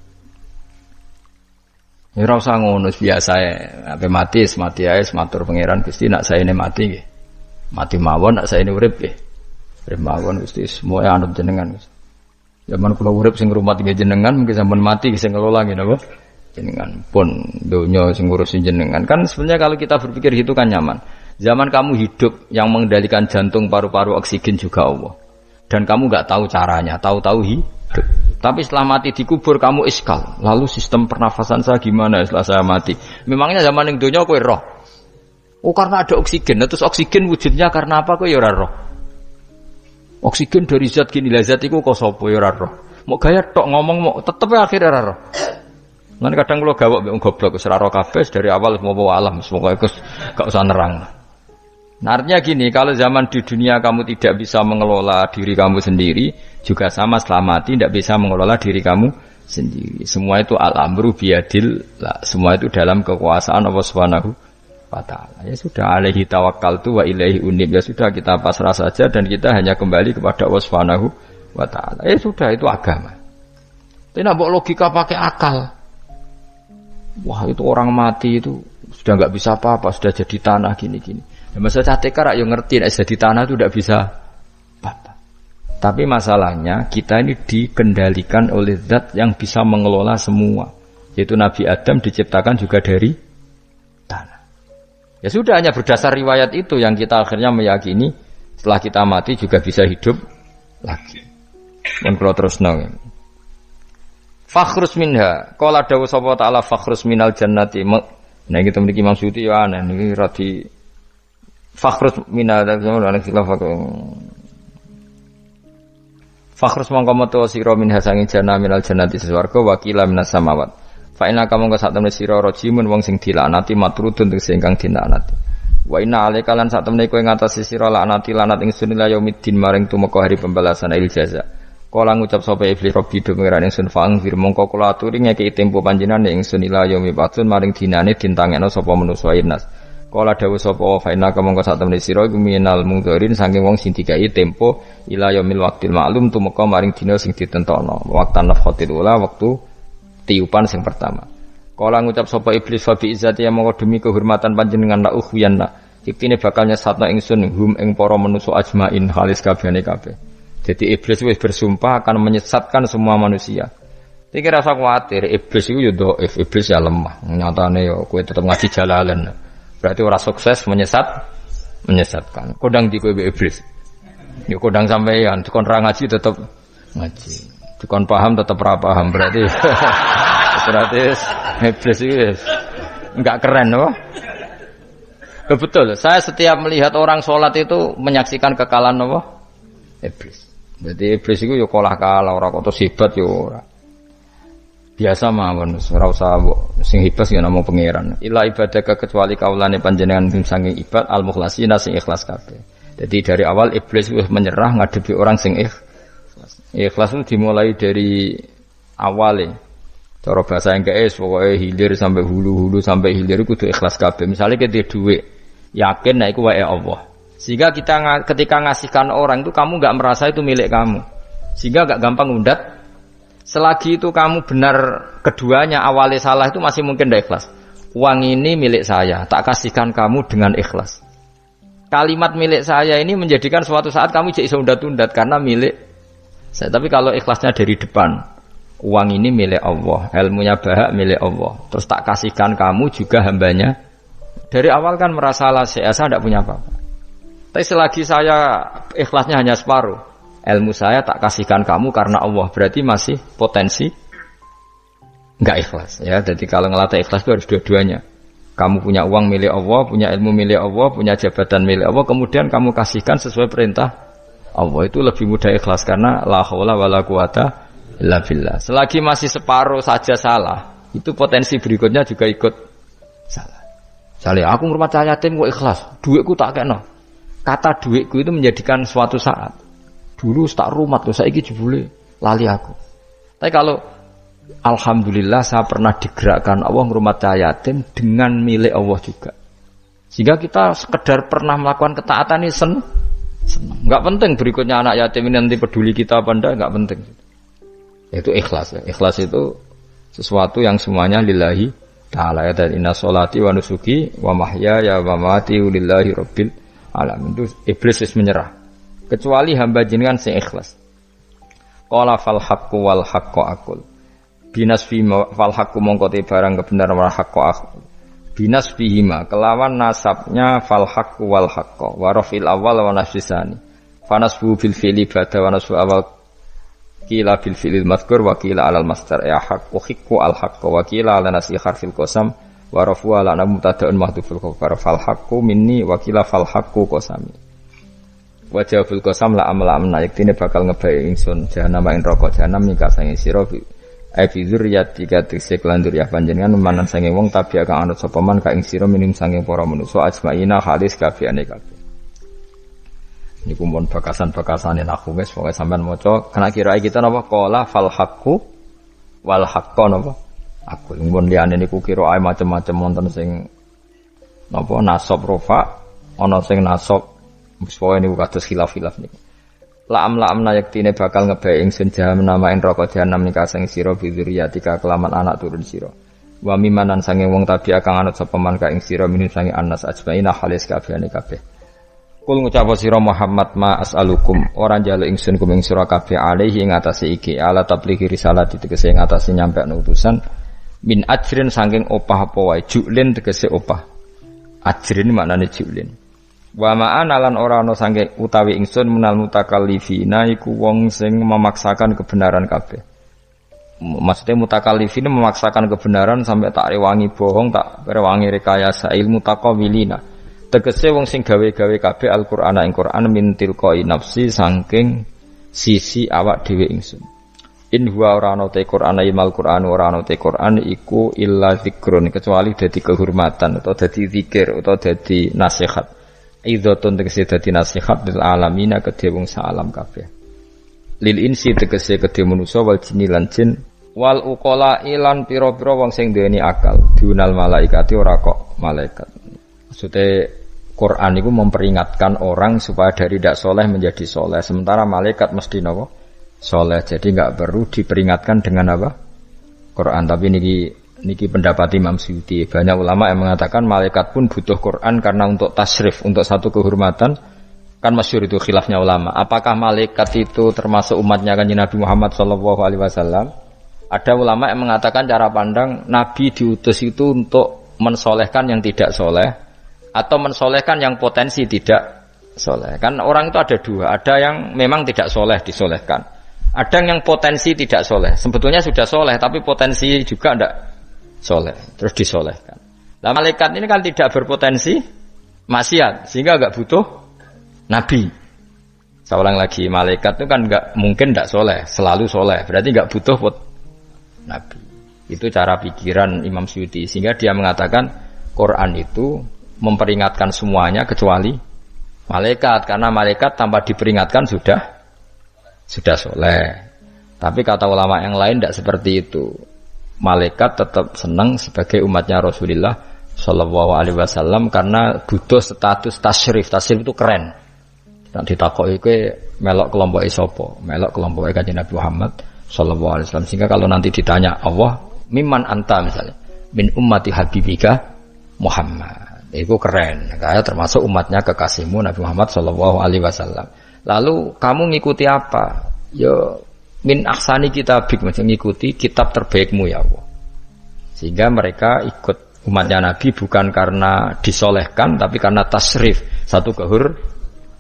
Ya ora usah ngono biasa ae. Ape mati ae matur pangeran Gusti nak saene mati nggih. Mati mawon nak saene urip nggih. Urip mawon Gusti semua anut jenengan Gusti. Zaman kula urip sing ngrumat nggih jenengan mungkin sampean mati sing ngelola nggih napa? Jenengan pun donya sing ngurusin jenengan. Kan sebenarnya kalau kita berpikir gitu kan nyaman. Zaman kamu hidup yang mengendalikan jantung, paru-paru, oksigen juga Allah. Dan kamu enggak tahu caranya, tahu-tahu hidup. Tapi setelah mati dikubur kamu iskal. Lalu sistem pernafasan saya gimana setelah saya mati? Memangnya zaman yang dunia kowe roh. Oh karena ada oksigen. Terus oksigen wujudnya karena apa kowe ya ora roh. Oksigen dari zat gini lah zat iku kok sapa ya ora roh. Mau gaya tok ngomong mau tetep akhir ora roh. Lan kadang kula gawok mbek goblok wis ora roh kabeh dari awal semua alam semoga gak usah nerang. Nah, artinya gini, kalau zaman di dunia kamu tidak bisa mengelola diri kamu sendiri, juga sama setelah mati tidak bisa mengelola diri kamu sendiri. Semua itu al-amru biyadil, semua itu dalam kekuasaan Allah Subhanahu wa taala. Ya sudah, alaihi tawakkaltu wa ilaihi unib. Ya sudah, kita pasrah saja dan kita hanya kembali kepada Allah Subhanahu wa taala. Ya sudah, itu agama. Tidak mbok logika pakai akal. Wah, itu orang mati itu sudah enggak bisa apa-apa, sudah jadi tanah gini-gini. Ya, masalah catekar yang ngerti nek jadi tanah itu tidak bisa apa. Tapi masalahnya kita ini dikendalikan oleh zat yang bisa mengelola semua. Yaitu Nabi Adam diciptakan juga dari tanah. Ya sudah, hanya berdasar riwayat itu yang kita akhirnya meyakini setelah kita mati juga bisa hidup lagi. Mun kula terusno. Fakhrus minha, qala dawu sapa ta'ala fakhrus minal jannati. Nah iki mriki Imam Suyuti ya aneh niki radi fakhrus minal fakhrus mongko metu sira min hasangi jannah minal jannati swarga wa qila minas samawat. Fa inna kamu sak temne sira rajimun wong sing dilaknati matrudun sing kang dilaknati. Wa inna alaika lan sak temne kowe ngatasi sira laknati lanat ingsun ila yaumiddin maring tumeka hari pembalasan il jaza. Kala ngucap sapa iblis rabbi do pengiran ingsun fang fir mongko kula aturi ngeki tempo panjenengan ingsun ila yaumi batun maring dinane dintangekno sapa manusa inas. Kala dawuh sapa fa inna kamangka sak temne sira iku minal mungdharin saking wong sing dikai tempo ila yaumil waqtil ma'lum tumeka maring dina sing ditentokno waqtan nafkhatil ula wektu tiupan sing pertama. Kala ngucap sapa iblis fa bi izzati ya mongko demi kehormatan panjenengan la ukhwiyanna iktine bakal nyesatno ingsun hum ing para manusa ajmain halis kabehane kabeh. Jadi iblis wis bersumpah akan menyesatkan semua manusia. Iki rasa kuwatir, iblis iku yo dhaif, iblis ya lemah. Nyatane yo kowe tetep ngaji jalalan. Berarti ora sukses menyesatkan. Kodang di kowe iblis. Yo kodang sampeyan, dikon ra ngaji tetep ngaji. Dikon paham tetep ra paham. Berarti iblis iki enggak keren loh. Betul, saya setiap melihat orang sholat itu menyaksikan kekalahan apa? Iblis. Jadi iblis itu yo kalah ora kok hebat yo ora. Biasa mawon ora usah sing hebat ya namung pangeran. Ila ibadaka kecuali kaulane panjenengan sing saking ibad al mukhlasina sing ikhlas kabeh. Jadi dari awal iblis wis menyerah ngadepi orang sing ikhlas. Ikhlas itu dimulai dari awale. Cara bahasa Inggris pokoke hilir sampai hulu sampai hilir kudu ikhlas kabeh. Misale kita duwe yakin nek iku wae Allah. Sehingga kita ketika ngasihkan orang itu kamu enggak merasa itu milik kamu. Sehingga enggak gampang undat. Selagi itu kamu benar keduanya awalnya salah itu masih mungkin tidak ikhlas. Uang ini milik saya, tak kasihkan kamu dengan ikhlas. Kalimat milik saya ini menjadikan suatu saat kamu jadi bisa undat-undat karena milik saya. Tapi kalau ikhlasnya dari depan, uang ini milik Allah, ilmunya bahak milik Allah. Terus tak kasihkan kamu juga hambanya. Dari awal kan merasa lah saya tidak punya apa-apa. Tapi selagi saya ikhlasnya hanya separuh, ilmu saya tak kasihkan kamu karena Allah, berarti masih potensi enggak ikhlas ya. Jadi kalau ngelatih ikhlas itu harus dua-duanya. Kamu punya uang milik Allah, punya ilmu milik Allah, punya jabatan milik Allah, kemudian kamu kasihkan sesuai perintah Allah, itu lebih mudah ikhlas karena la haula wala quwata illa billah. Selagi masih separuh saja salah, itu potensi berikutnya juga ikut salah. Misalnya aku ngurmat yatim kok ikhlas, duitku tak kena. Kata duitku itu menjadikan suatu saat. Dulu tak rumat kok saiki jebule lali aku. Tapi kalau alhamdulillah saya pernah digerakkan Allah ngurmat yatim dengan milik Allah juga. Sehingga kita sekedar pernah melakukan ketaatan ini senang. Enggak penting berikutnya anak yatim ini nanti peduli kita apa enggak, enggak penting. Itu ikhlas ya. Ikhlas itu sesuatu yang semuanya lillahi ta'ala ya. Dan inna sholati wa nusuki wa mahyaya wa mamati lillahi rabbil alamin. Itu iblis wis menyerah. Kecuali hamba jenengan sing ikhlas. Qala fal haqqu wal haqqu aqul. Binas fi fal haqqu mongko te barang kebenaran wal haqqu aqul. Binas fihima kelawan nasabnya fal haqqu wal haqqu wa rafil awal wa nasbisani. Fanasbu bil fi'li ba'da wa nasbu awal kila bil fi'lil madhkur wa kila alal masdar ya haqqu hiqqu al haqqu wa kila ala nasi harfil qasam wa rafu ala mubtada'un mahdhuful khabar fal haqqu minni wa kila fal haqqu qasami. Wa jawabul qasam la amna yaktine bakal ngebae ingsun jahanam ing neraka jahanam nika sange sira ai fi dzurriyyati katik landur ya panjenengan manan sange wong tabi kang anut sapa man ka ing sira minim sange para manusa ajmaina halis kabehane kabeh. Niku mon bakasan-bakasane aku wis pokoke sampean maca kena kira kita napa qala fal haqqu wal haqqu napa aku mun liyane niku kira ae macam-macam wonten sing napa nasab rofa ana sing nasab pokoke niku kados khilaf-khilaf niku. La amna yaktine bakal ngebae ingsun jahanam namain neraka jahanam nika sing sira bidzuriyatika kelaman anak turun sira. Wa mimanan sange wong tabi kang anut sapa man ka ing sira minum sange anas ajmaina halis kabehane kabeh. Kul ngucap sira Muhammad ma as'alukum ora njaluk ingsun kum ing sira kabeh alaihi ing atase iki ala tablighi risalah tegese ing atase nyampe utusan min ajrin saking opah apa wae julin tegese opah. Ajrin maknane julin. Wa ma'ana lan ora ana sange utawi ingsun menal mutakallifina iku wong sing memaksakan kebenaran kabeh. Maksudnya mutakallifina memaksakan kebenaran sampai tak rewangi bohong, tak rewangi rekayasa ilmu taqawilina. Tegese wong sing gawe-gawe kabeh Al-Qur'an ing Qur'an min tilqai nafsi saking sisi awak dhewe ingsun. In huwa ora ana te Qur'an imal Qur'an ora ana te Qur'an iku illa zikrun kecuali dadi kehormatan atau dadi zikir atau dadi nasihat. Idotun tegese dadi nasihat lil alamina kedhe wong salam kabeh. Lil insi tegese kedhe manusa wal jinni lan jin wal uqala ilan pira-pira wong sing duweni akal dunal malaikati ora kok malaikat. Maksudnya Quran itu memperingatkan orang supaya dari tidak soleh menjadi soleh. Sementara malaikat mesti napa? Soleh. Jadi enggak perlu diperingatkan dengan apa? Quran. Tapi niki pendapat Imam Suyuti. Banyak ulama yang mengatakan malaikat pun butuh Quran karena untuk tasrif, untuk satu kehormatan. Kan masyhur itu khilafnya ulama. Apakah malaikat itu termasuk umatnya Kanjeng Nabi Muhammad SAW? Ada ulama yang mengatakan cara pandang Nabi diutus itu untuk mensolehkan yang tidak soleh atau mensolehkan yang potensi tidak soleh. Kan orang itu ada dua. Ada yang memang tidak soleh disolehkan. Ada yang potensi tidak soleh. Sebetulnya sudah soleh tapi potensi juga tidak soleh, terus disolehkan. Nah malaikat ini kan tidak berpotensi maksiat, sehingga enggak butuh nabi. Saya ulang lagi, malaikat itu kan enggak mungkin tidak soleh, selalu soleh, berarti enggak butuh nabi. Itu cara pikiran Imam Suyuti, sehingga dia mengatakan Quran itu memperingatkan semuanya kecuali malaikat, karena malaikat tanpa diperingatkan sudah soleh. Tapi kata ulama yang lain tidak seperti itu. Malaikat tetap senang sebagai umatnya Rasulullah Shallallahu Alaihi Wasallam karena butuh status tasyrif. Tasyrif itu keren. Dan ditakoki kowe melok kelompok isopo, melok kelompok Kanjeng Nabi Muhammad Shallallahu Alaihi Wasallam. Sehingga kalau nanti ditanya Allah, mimman anta misalnya, min ummati habibika Muhammad. Itu keren. Kayak termasuk umatnya kekasihmu Nabi Muhammad Shallallahu Alaihi Wasallam. Lalu kamu ngikuti apa? Yo min ahsani kitabik, macam mengikuti kitab terbaikmu ya Allah. Sehingga mereka ikut umatnya Nabi bukan karena disolehkan tapi karena tasrif, satu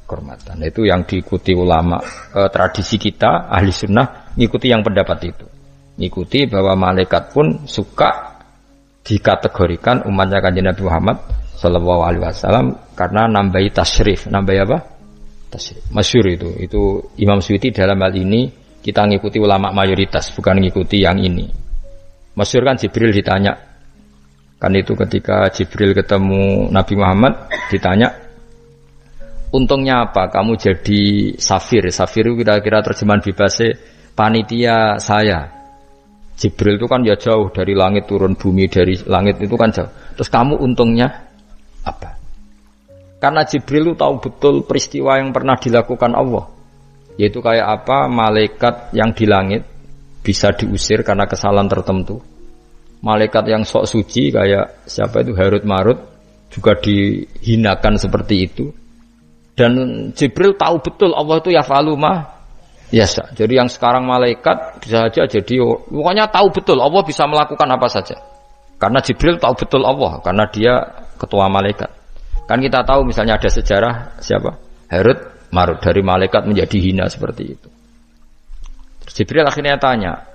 kehormatan. Itu yang diikuti ulama tradisi kita ahli sunnah ngikuti yang pendapat itu. Ngikuti bahwa malaikat pun suka dikategorikan umatnya Kanjeng Nabi Muhammad sallallahu alaihi wasallam karena nambahi tasyrif. Nambahi apa? Tasyrif. Masyhur itu Imam Suyuti dalam hal ini kita ngikuti ulama mayoritas, bukan ngikuti yang ini. Masyhur kan Jibril ditanya. Kan itu ketika Jibril ketemu Nabi Muhammad ditanya, untungnya apa kamu jadi safir? Safir itu kira-kira terjemahan bebasnya panitia saya. Jibril itu kan ya jauh dari langit turun bumi, dari langit itu kan jauh. Terus kamu untungnya apa? Karena Jibril itu tahu betul peristiwa yang pernah dilakukan Allah. Yaitu kayak apa malaikat yang di langit bisa diusir karena kesalahan tertentu. Malaikat yang sok suci kayak siapa itu Harut Marut juga dihinakan seperti itu. Dan Jibril tahu betul Allah itu yaf'alu ma yasha. Jadi yang sekarang malaikat bisa saja jadi pokoknya tahu betul Allah bisa melakukan apa saja. Karena Jibril tahu betul Allah karena dia ketua malaikat. Kan kita tahu misalnya ada sejarah siapa? Harut Marut dari malaikat menjadi hina seperti itu. Terus Jibril akhirnya tanya,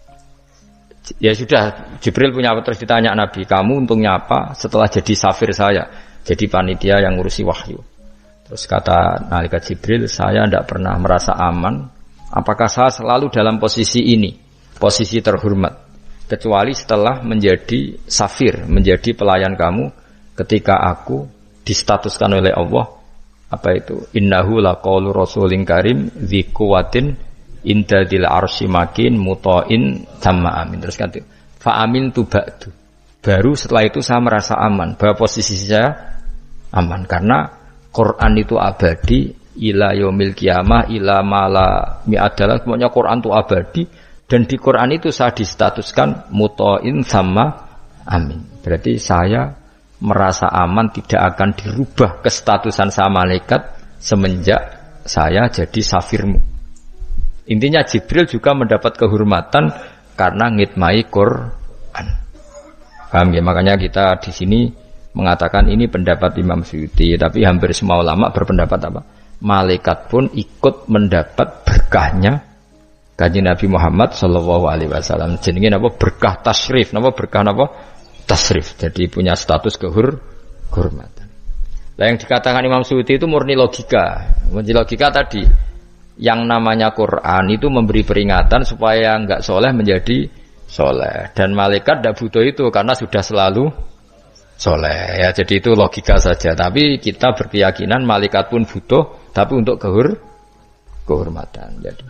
ya sudah, Jibril punya apa terus ditanya Nabi, kamu untungnya apa setelah jadi safir saya, jadi panitia yang ngurusi wahyu. Terus kata malaikat Jibril, saya tidak pernah merasa aman, apakah saya selalu dalam posisi ini, posisi terhormat, kecuali setelah menjadi safir, menjadi pelayan kamu, ketika aku distatuskan oleh Allah, apa itu, innahu laqaulu rasulin karim dzi quwwatin inda dil arsy makin muta'in tamma amin. Terus kata fa amin tu ba'du, baru setelah itu saya merasa aman bahwa posisi saya aman karena Quran itu abadi ila yaumil qiyamah ila mala mi'adalah, semuanya Quran itu abadi dan di Quran itu saya distatuskan muta'in sama amin. Berarti saya merasa aman tidak akan dirubah kestatusan saya malaikat semenjak saya jadi safirmu. Intinya Jibril juga mendapat kehormatan karena ngitmai Quran. Paham ya? Makanya kita di sini mengatakan ini pendapat Imam Suyuti, tapi hampir semua ulama berpendapat apa? Malaikat pun ikut mendapat berkahnya Kanjeng Nabi Muhammad sallallahu alaihi wasallam. Jenenge napa? Berkah tasyrif. Napa berkah napa? Tasrif, jadi punya status kehormatan. Nah, yang dikatakan Imam Suyuti itu murni logika. Murni logika tadi, yang namanya Quran itu memberi peringatan supaya enggak soleh menjadi soleh. Dan malaikat tidak butuh itu karena sudah selalu soleh. Ya, jadi itu logika saja. Tapi kita berkeyakinan malaikat pun butuh, tapi untuk kehormatan. Jadi,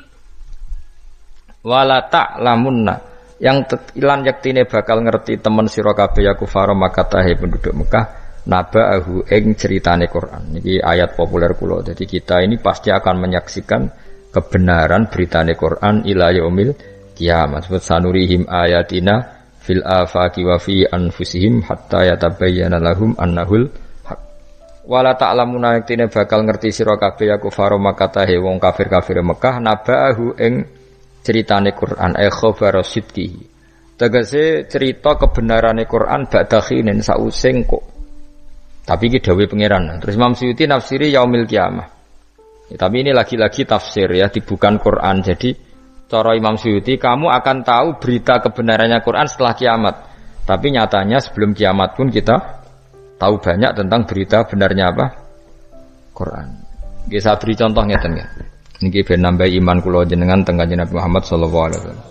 wala ta'lamunna, yang ilan yaktine bakal ngerti temen sira kabeh ya kufar Makkah penduduk Mekah naba'ahu ing ceritane Quran. Niki ayat populer kula. Jadi kita ini pasti akan menyaksikan kebenaran beritane Quran ila yaumil kiamat. Sanurihim ayatina fil afaqi wa fi anfusihim hatta yatabayyana lahum annahul haq. Wala ta'lamuna yaktine bakal ngerti sira kabeh ya kufar Makkah wong kafir-kafir Mekah naba'ahu ing ceritane Quran khabar sidqihi. Tegese cerita kebenarane Quran ba'da khinin sausing kok. Tapi iki dawuh pangeran. Terus Imam Suyuti nafsiri yaumil qiyamah. Ya, tapi ini lagi-lagi tafsir ya, bukan Quran. Jadi cara Imam Suyuti kamu akan tahu berita kebenarannya Quran setelah kiamat. Tapi nyatanya sebelum kiamat pun kita tahu banyak tentang berita benarnya apa? Quran. Nggih saya beri contoh ngeten ya. Niki ben nambah iman kula jenengan teng Kanjeng Nabi Muhammad sallallahu alaihi wasallam.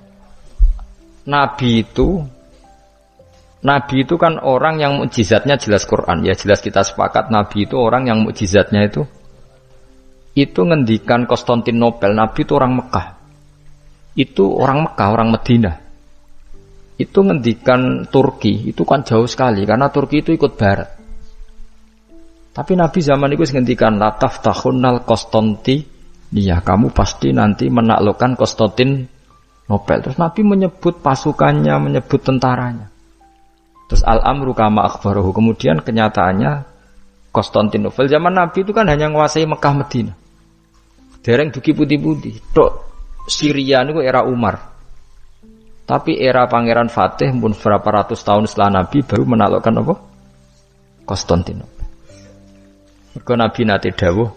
Nabi itu kan orang yang mukjizatnya jelas Quran. Ya jelas kita sepakat Nabi itu orang yang mukjizatnya itu ngendikan Konstantinopel. Nabi itu orang Mekah. Itu orang Mekah, orang Madinah. Itu ngendikan Turki, itu kan jauh sekali karena Turki itu ikut barat. Tapi Nabi zaman itu ngendikan lataf tahunnal Konstanti. Iya, kamu pasti nanti menaklukkan Konstantinopel. Terus Nabi menyebut pasukannya, menyebut tentaranya. Terus al-amru kama akhbarahu. Kemudian kenyataannya Konstantinopel zaman Nabi itu kan hanya menguasai Mekah Madinah. Dereng duki putih-putih. Tok Syria itu era Umar. Tapi era Pangeran Fatih pun berapa ratus tahun setelah Nabi baru menaklukkan apa? Konstantinopel. Mergo Nabi nate dawuh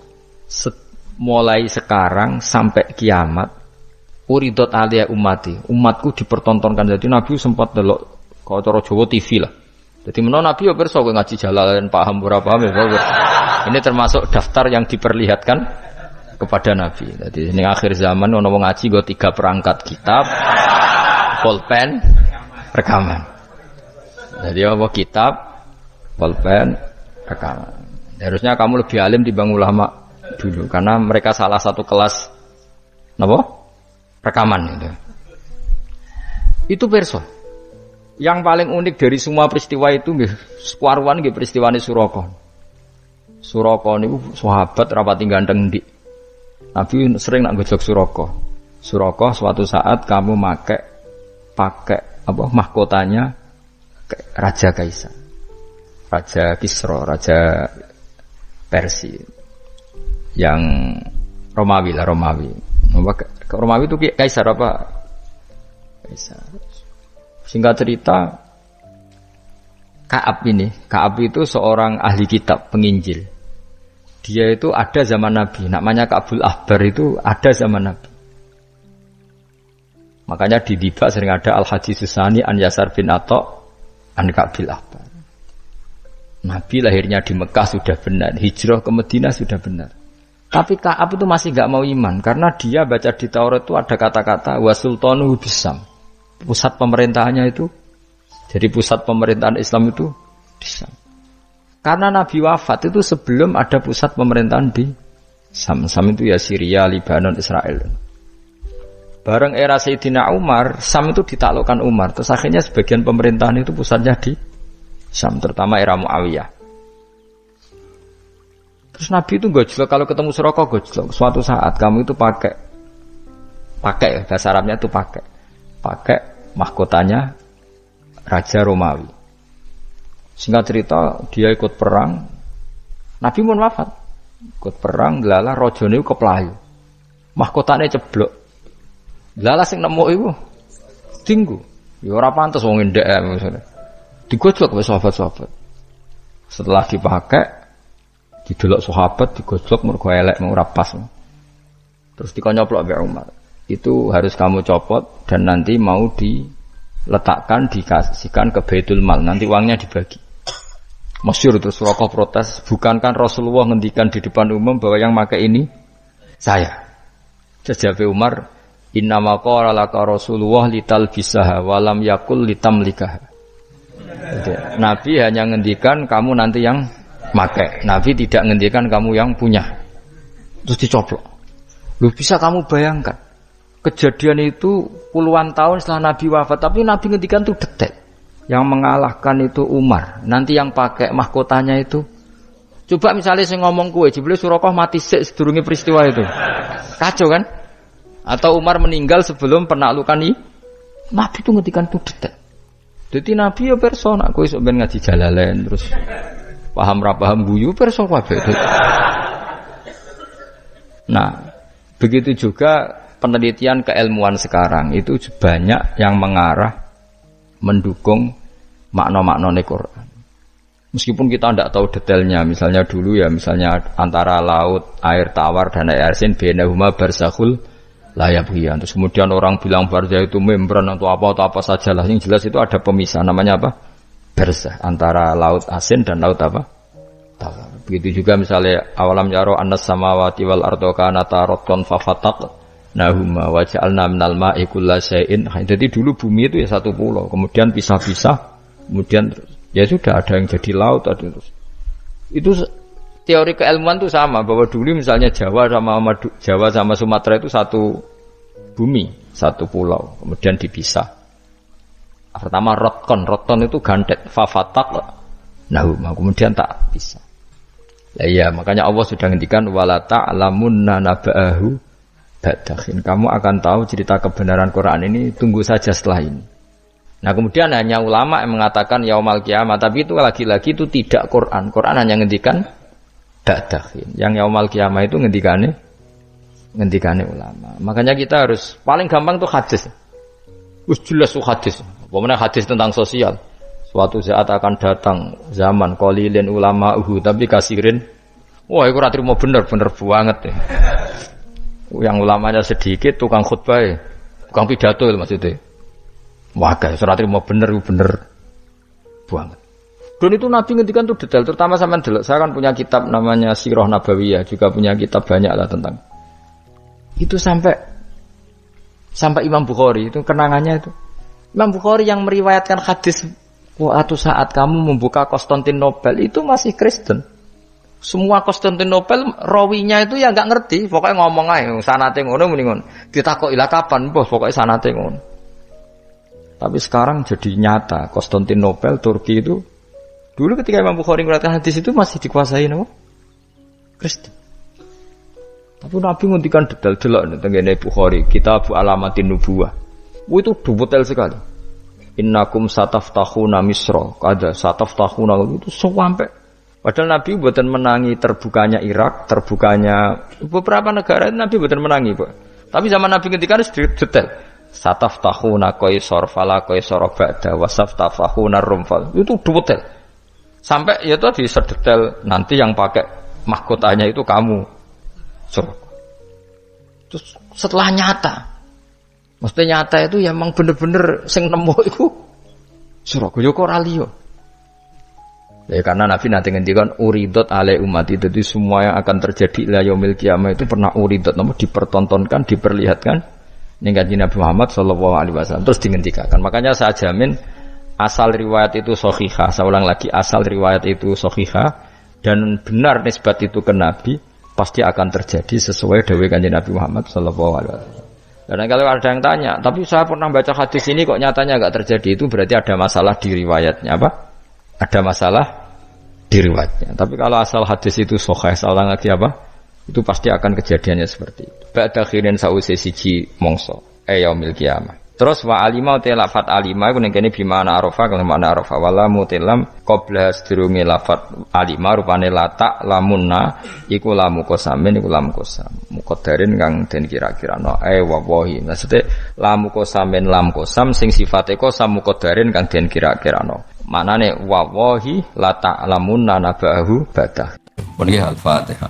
mulai sekarang sampai kiamat uridot alia umatku dipertontonkan. Jadi Nabi sempat delok kalau cara Jawa TV lah. Jadi menawa Nabi ya pirsa ngaji Jalalain paham ora paham ya. Ini termasuk daftar yang diperlihatkan kepada Nabi. Jadi ini akhir zaman ono wong ngaji nggo 3 perangkat kitab, pulpen, rekaman. Jadi apa kitab, pulpen, rekaman. Harusnya kamu lebih alim dibanding ulama dulu karena mereka salah satu kelas napa? Rekaman itu. Itu perso. Yang paling unik dari semua peristiwa itu nggih sekuaruan nggih peristiwane Suraka. Suraka niku sahabat rapati ganteng ndik. Nabi sering nak gojok Suraka. Suraka suatu saat kamu pakai apa mahkotanya Raja Kaisar. Raja Kisra, Raja Persia. Yang Romawi lah, Romawi. Romawi itu Kaisar apa? Kaisar. Singkat cerita, Ka'ab itu seorang ahli kitab, penginjil. Dia itu ada zaman Nabi, namanya Ka'bul Ahbar itu ada zaman Nabi. Makanya di Dibak sering ada Al-Hadis Susani An Yasar bin Atta An Ka'bil Ahbar. Nabi lahirnya di Mekah sudah benar, hijrah ke Madinah sudah benar. Tapi Ka'ab itu masih gak mau iman, karena dia baca di Taurat itu ada kata-kata wa sultanu bisam. Pusat pemerintahannya itu, jadi pusat pemerintahan Islam itu di Syam. Karena Nabi wafat itu sebelum ada pusat pemerintahan di Syam. Syam itu ya Syria, Lebanon, Israel. Bareng era Sayyidina Umar, Syam itu ditaklukkan Umar. Terus akhirnya sebagian pemerintahan itu pusatnya di Syam, terutama era Muawiyah. Terus Nabi itu gojlok, kalau ketemu Suraka gojlok. Suatu saat kamu itu pakai bahasa Arabnya itu pakai mahkotanya Raja Romawi. Singkat cerita dia ikut perang. Nabi pun wafat. Ikut perang, lala rajane keplayu. Mahkotane ceblok. Lala sing nemu iku tinggu. Ya ora pantes wong ndek maksudnya. Digojlok wis sahabat-sahabat. Setelah dipakai didelok sahabat digojlok mergo elek ora pas. Terus dikonyoplok mbek Umar. Itu harus kamu copot dan nanti mau diletakkan dikasihkan ke Baitul Mal, nanti uangnya dibagi. Masyhur terus Suraka protes, bukankah Rasulullah ngendikan di depan umum bahwa yang pakai ini saya. Jawab Umar, innama qala laka Rasulullah litalbisaha wa lam yakul litamlikaha. Nabi hanya ngendikan kamu nanti yang pakai. Nabi tidak ngendikan kamu yang punya. Terus dicoplok. Lu bisa kamu bayangkan kejadian itu puluhan tahun setelah Nabi wafat, tapi Nabi ngendikan itu detail. Yang mengalahkan itu Umar. Nanti yang pakai mahkotanya itu, coba misalnya saya ngomong kue, jebule Suraka mati sedurunge peristiwa itu, kacau kan? Atau Umar meninggal sebelum penaklukan ini, Nabi itu ngendikan itu detail. Jadi Nabi ya perso, nak kue sok ben ngaji Jalalain terus paham ra paham guyu perso kabeh. Nah, begitu juga penelitian keilmuan sekarang itu banyak yang mengarah mendukung makna-makna Quran. Meskipun kita tidak tahu detailnya, misalnya dulu ya, misalnya antara laut, air tawar dan air asin, bainahuma barzakhul la yabghiyan. Terus kemudian orang bilang barzah itu membran atau apa sajalah. Yang jelas itu ada pemisah, namanya apa? Barzah, antara laut asin dan laut apa? Tawar. Begitu juga misalnya awalam yaro annas samawati wal ardo kanata ratqan fafataq nahuma wa ja'alna minal ma'i kullasyai'in. Jadi dulu bumi itu ya satu pulau, kemudian pisah-pisah, kemudian ya sudah ada yang jadi laut, ada terus. Itu teori keilmuan itu sama, bahwa dulu misalnya Jawa sama Sumatera itu satu bumi, satu pulau, kemudian dipisah. Pertama roton itu gandet, fafatak nahuma, kemudian tak pisah. Lah iya, makanya Allah sudah ngendikan wala ta'lamunna naba'ahu ba'dahin. Kamu akan tahu cerita kebenaran Quran ini, tunggu saja setelah ini. Nah, kemudian hanya ulama yang mengatakan yaumal kiamat, tapi itu lagi-lagi itu tidak Quran. Quran hanya ngendikan ba'dahin. Yang yaumal kiamat itu ngendikane ulama. Makanya kita harus paling gampang tuh hadis. Wis jelas tuh hadis. Pokoknya hadis tentang sosial. Suatu saat akan datang zaman qalilin ulama'uhu tapi kasirin Wah, iku ora trimo bener banget ya. Yang ulamanya sedikit, tukang khutbah, tukang pidato itu maksudnya. Wah, guys, ora trimo bener banget. Dan itu Nabi ngendikan tuh detail, terutama sampean delok. Saya kan punya kitab namanya Sirah Nabawiyah, juga punya kitab banyak lah tentang. Itu sampai Imam Bukhari itu kenangannya itu. Imam Bukhari yang meriwayatkan hadis waktu saat kamu membuka Konstantinopel itu masih Kristen. Semua Konstantinopel rawinya itu ya nggak ngerti, pokoknya ngomong aja sanate ngono muni ngono. Ditakoki ila kapan, bos, pokoknya sanate ngono. Tapi sekarang jadi nyata Konstantinopel Turki itu dulu ketika Imam Bukhari meriwayatkan hadis itu masih dikuasai nama Kristen. Tapi Nabi nguntikan detail-detail tentang Bukhari, Kitab Alamatin Nubuwah. Itu detail sekali. Innakum sataftahuna Misra, kada sataftahuna itu sampai. Padahal Nabi buatan menangi terbukanya Irak, terbukanya beberapa negara itu Nabi buatan menangi, Pak. Tapi zaman Nabi nguntikan detail. Sataftahuna Qaisar fala Qaisar ba'da wasaftahuna Rumfal. Itu detail. Sampai ya tadi sedetail nanti yang pakai mahkotanya itu kamu. Terus setelah nyata, maksudnya nyata itu ya memang bener-bener sing nemu itu Surabaya kok ralio. Ya karena Nabi nanti ngendikan uridot ale umat itu, jadi semua yang akan terjadi la yaumil qiyamah itu pernah uridot, namun dipertontonkan, diperlihatkan dengan Nabi Muhammad sallallahu alaihi wasallam terus dihentikan. Makanya saya jamin asal riwayat itu sahihah, saya ulang lagi, asal riwayat itu sahihah dan benar nisbat itu ke Nabi, pasti akan terjadi sesuai dawuh Kanjeng Nabi Muhammad sallallahu alaihi wasallam. Dan kalau ada yang tanya, tapi saya pernah baca hadis ini kok nyatanya enggak terjadi, itu berarti ada masalah di riwayatnya apa? Ada masalah di riwayatnya. Tapi kalau asal hadis itu sahih, saya ulang lagi apa? Itu pasti akan kejadiannya seperti itu. Ba'da khirin sa'use siji mongso yaumil qiyamah. Terus wa alima te lafat alima iku ning kene bi makna arafa kang makna arafa wala mutilam qabla sedurunge lafat alima rupane latak lamunna iku lamu kosamen iku lamu kosam muqaddarin kang den kira-kirano wallahi maksudnya lamu kosamen lam kosam sing sifate kosam muqaddarin kang den kira-kirano maknane wallahi latak lamunna nabahu badah pun nggih al-Fatihah.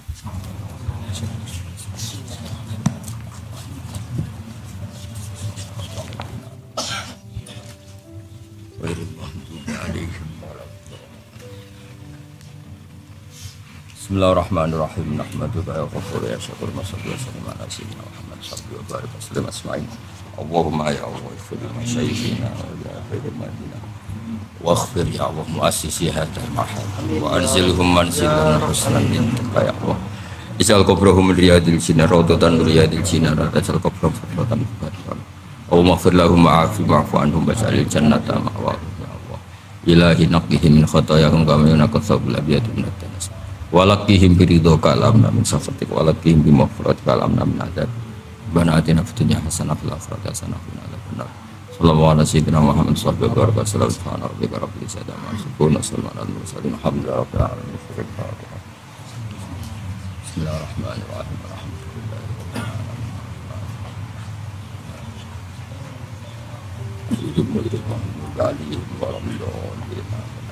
Bismillahirrahmanirrahim. Nahmaduka ya ghafur ya syakur masallu wa sallim ala sayyidina Muhammad sallallahu alaihi wa barik wasallam asma'in. Allahumma ya Allah ighfir li masyayikhina wa ya khairil madina. Waghfir ya Allah muassisi hadzal mahal wa anzilhum manzilan husnan indaka ya Allah. Ij'al qabrahum riyadil jinnah rawdatan riyadil jinnah wa taj'al qabrahum rawdatan mubarakatan. Allahumma ighfir lahum wa'fu anhum waj'alil jannata ma'wahum ya Allah. Ilahi naqqihim min khatayahum kama yunqqa thawbul abyad min ad-danas. Walakihim biridho kalamna min safatik walakihim bimafrat kalamna min adab bana atina fitunya hasanah fil akhirati hasanah wa qina adzabannar. Sallallahu alaihi sayyidina Muhammad sallallahu alaihi wasallam subhana rabbika rabbil izzati amma yasifun wa salamun alal mursalin alhamdulillahi rabbil alamin. Bismillahirrahmanirrahim. Alhamdulillah.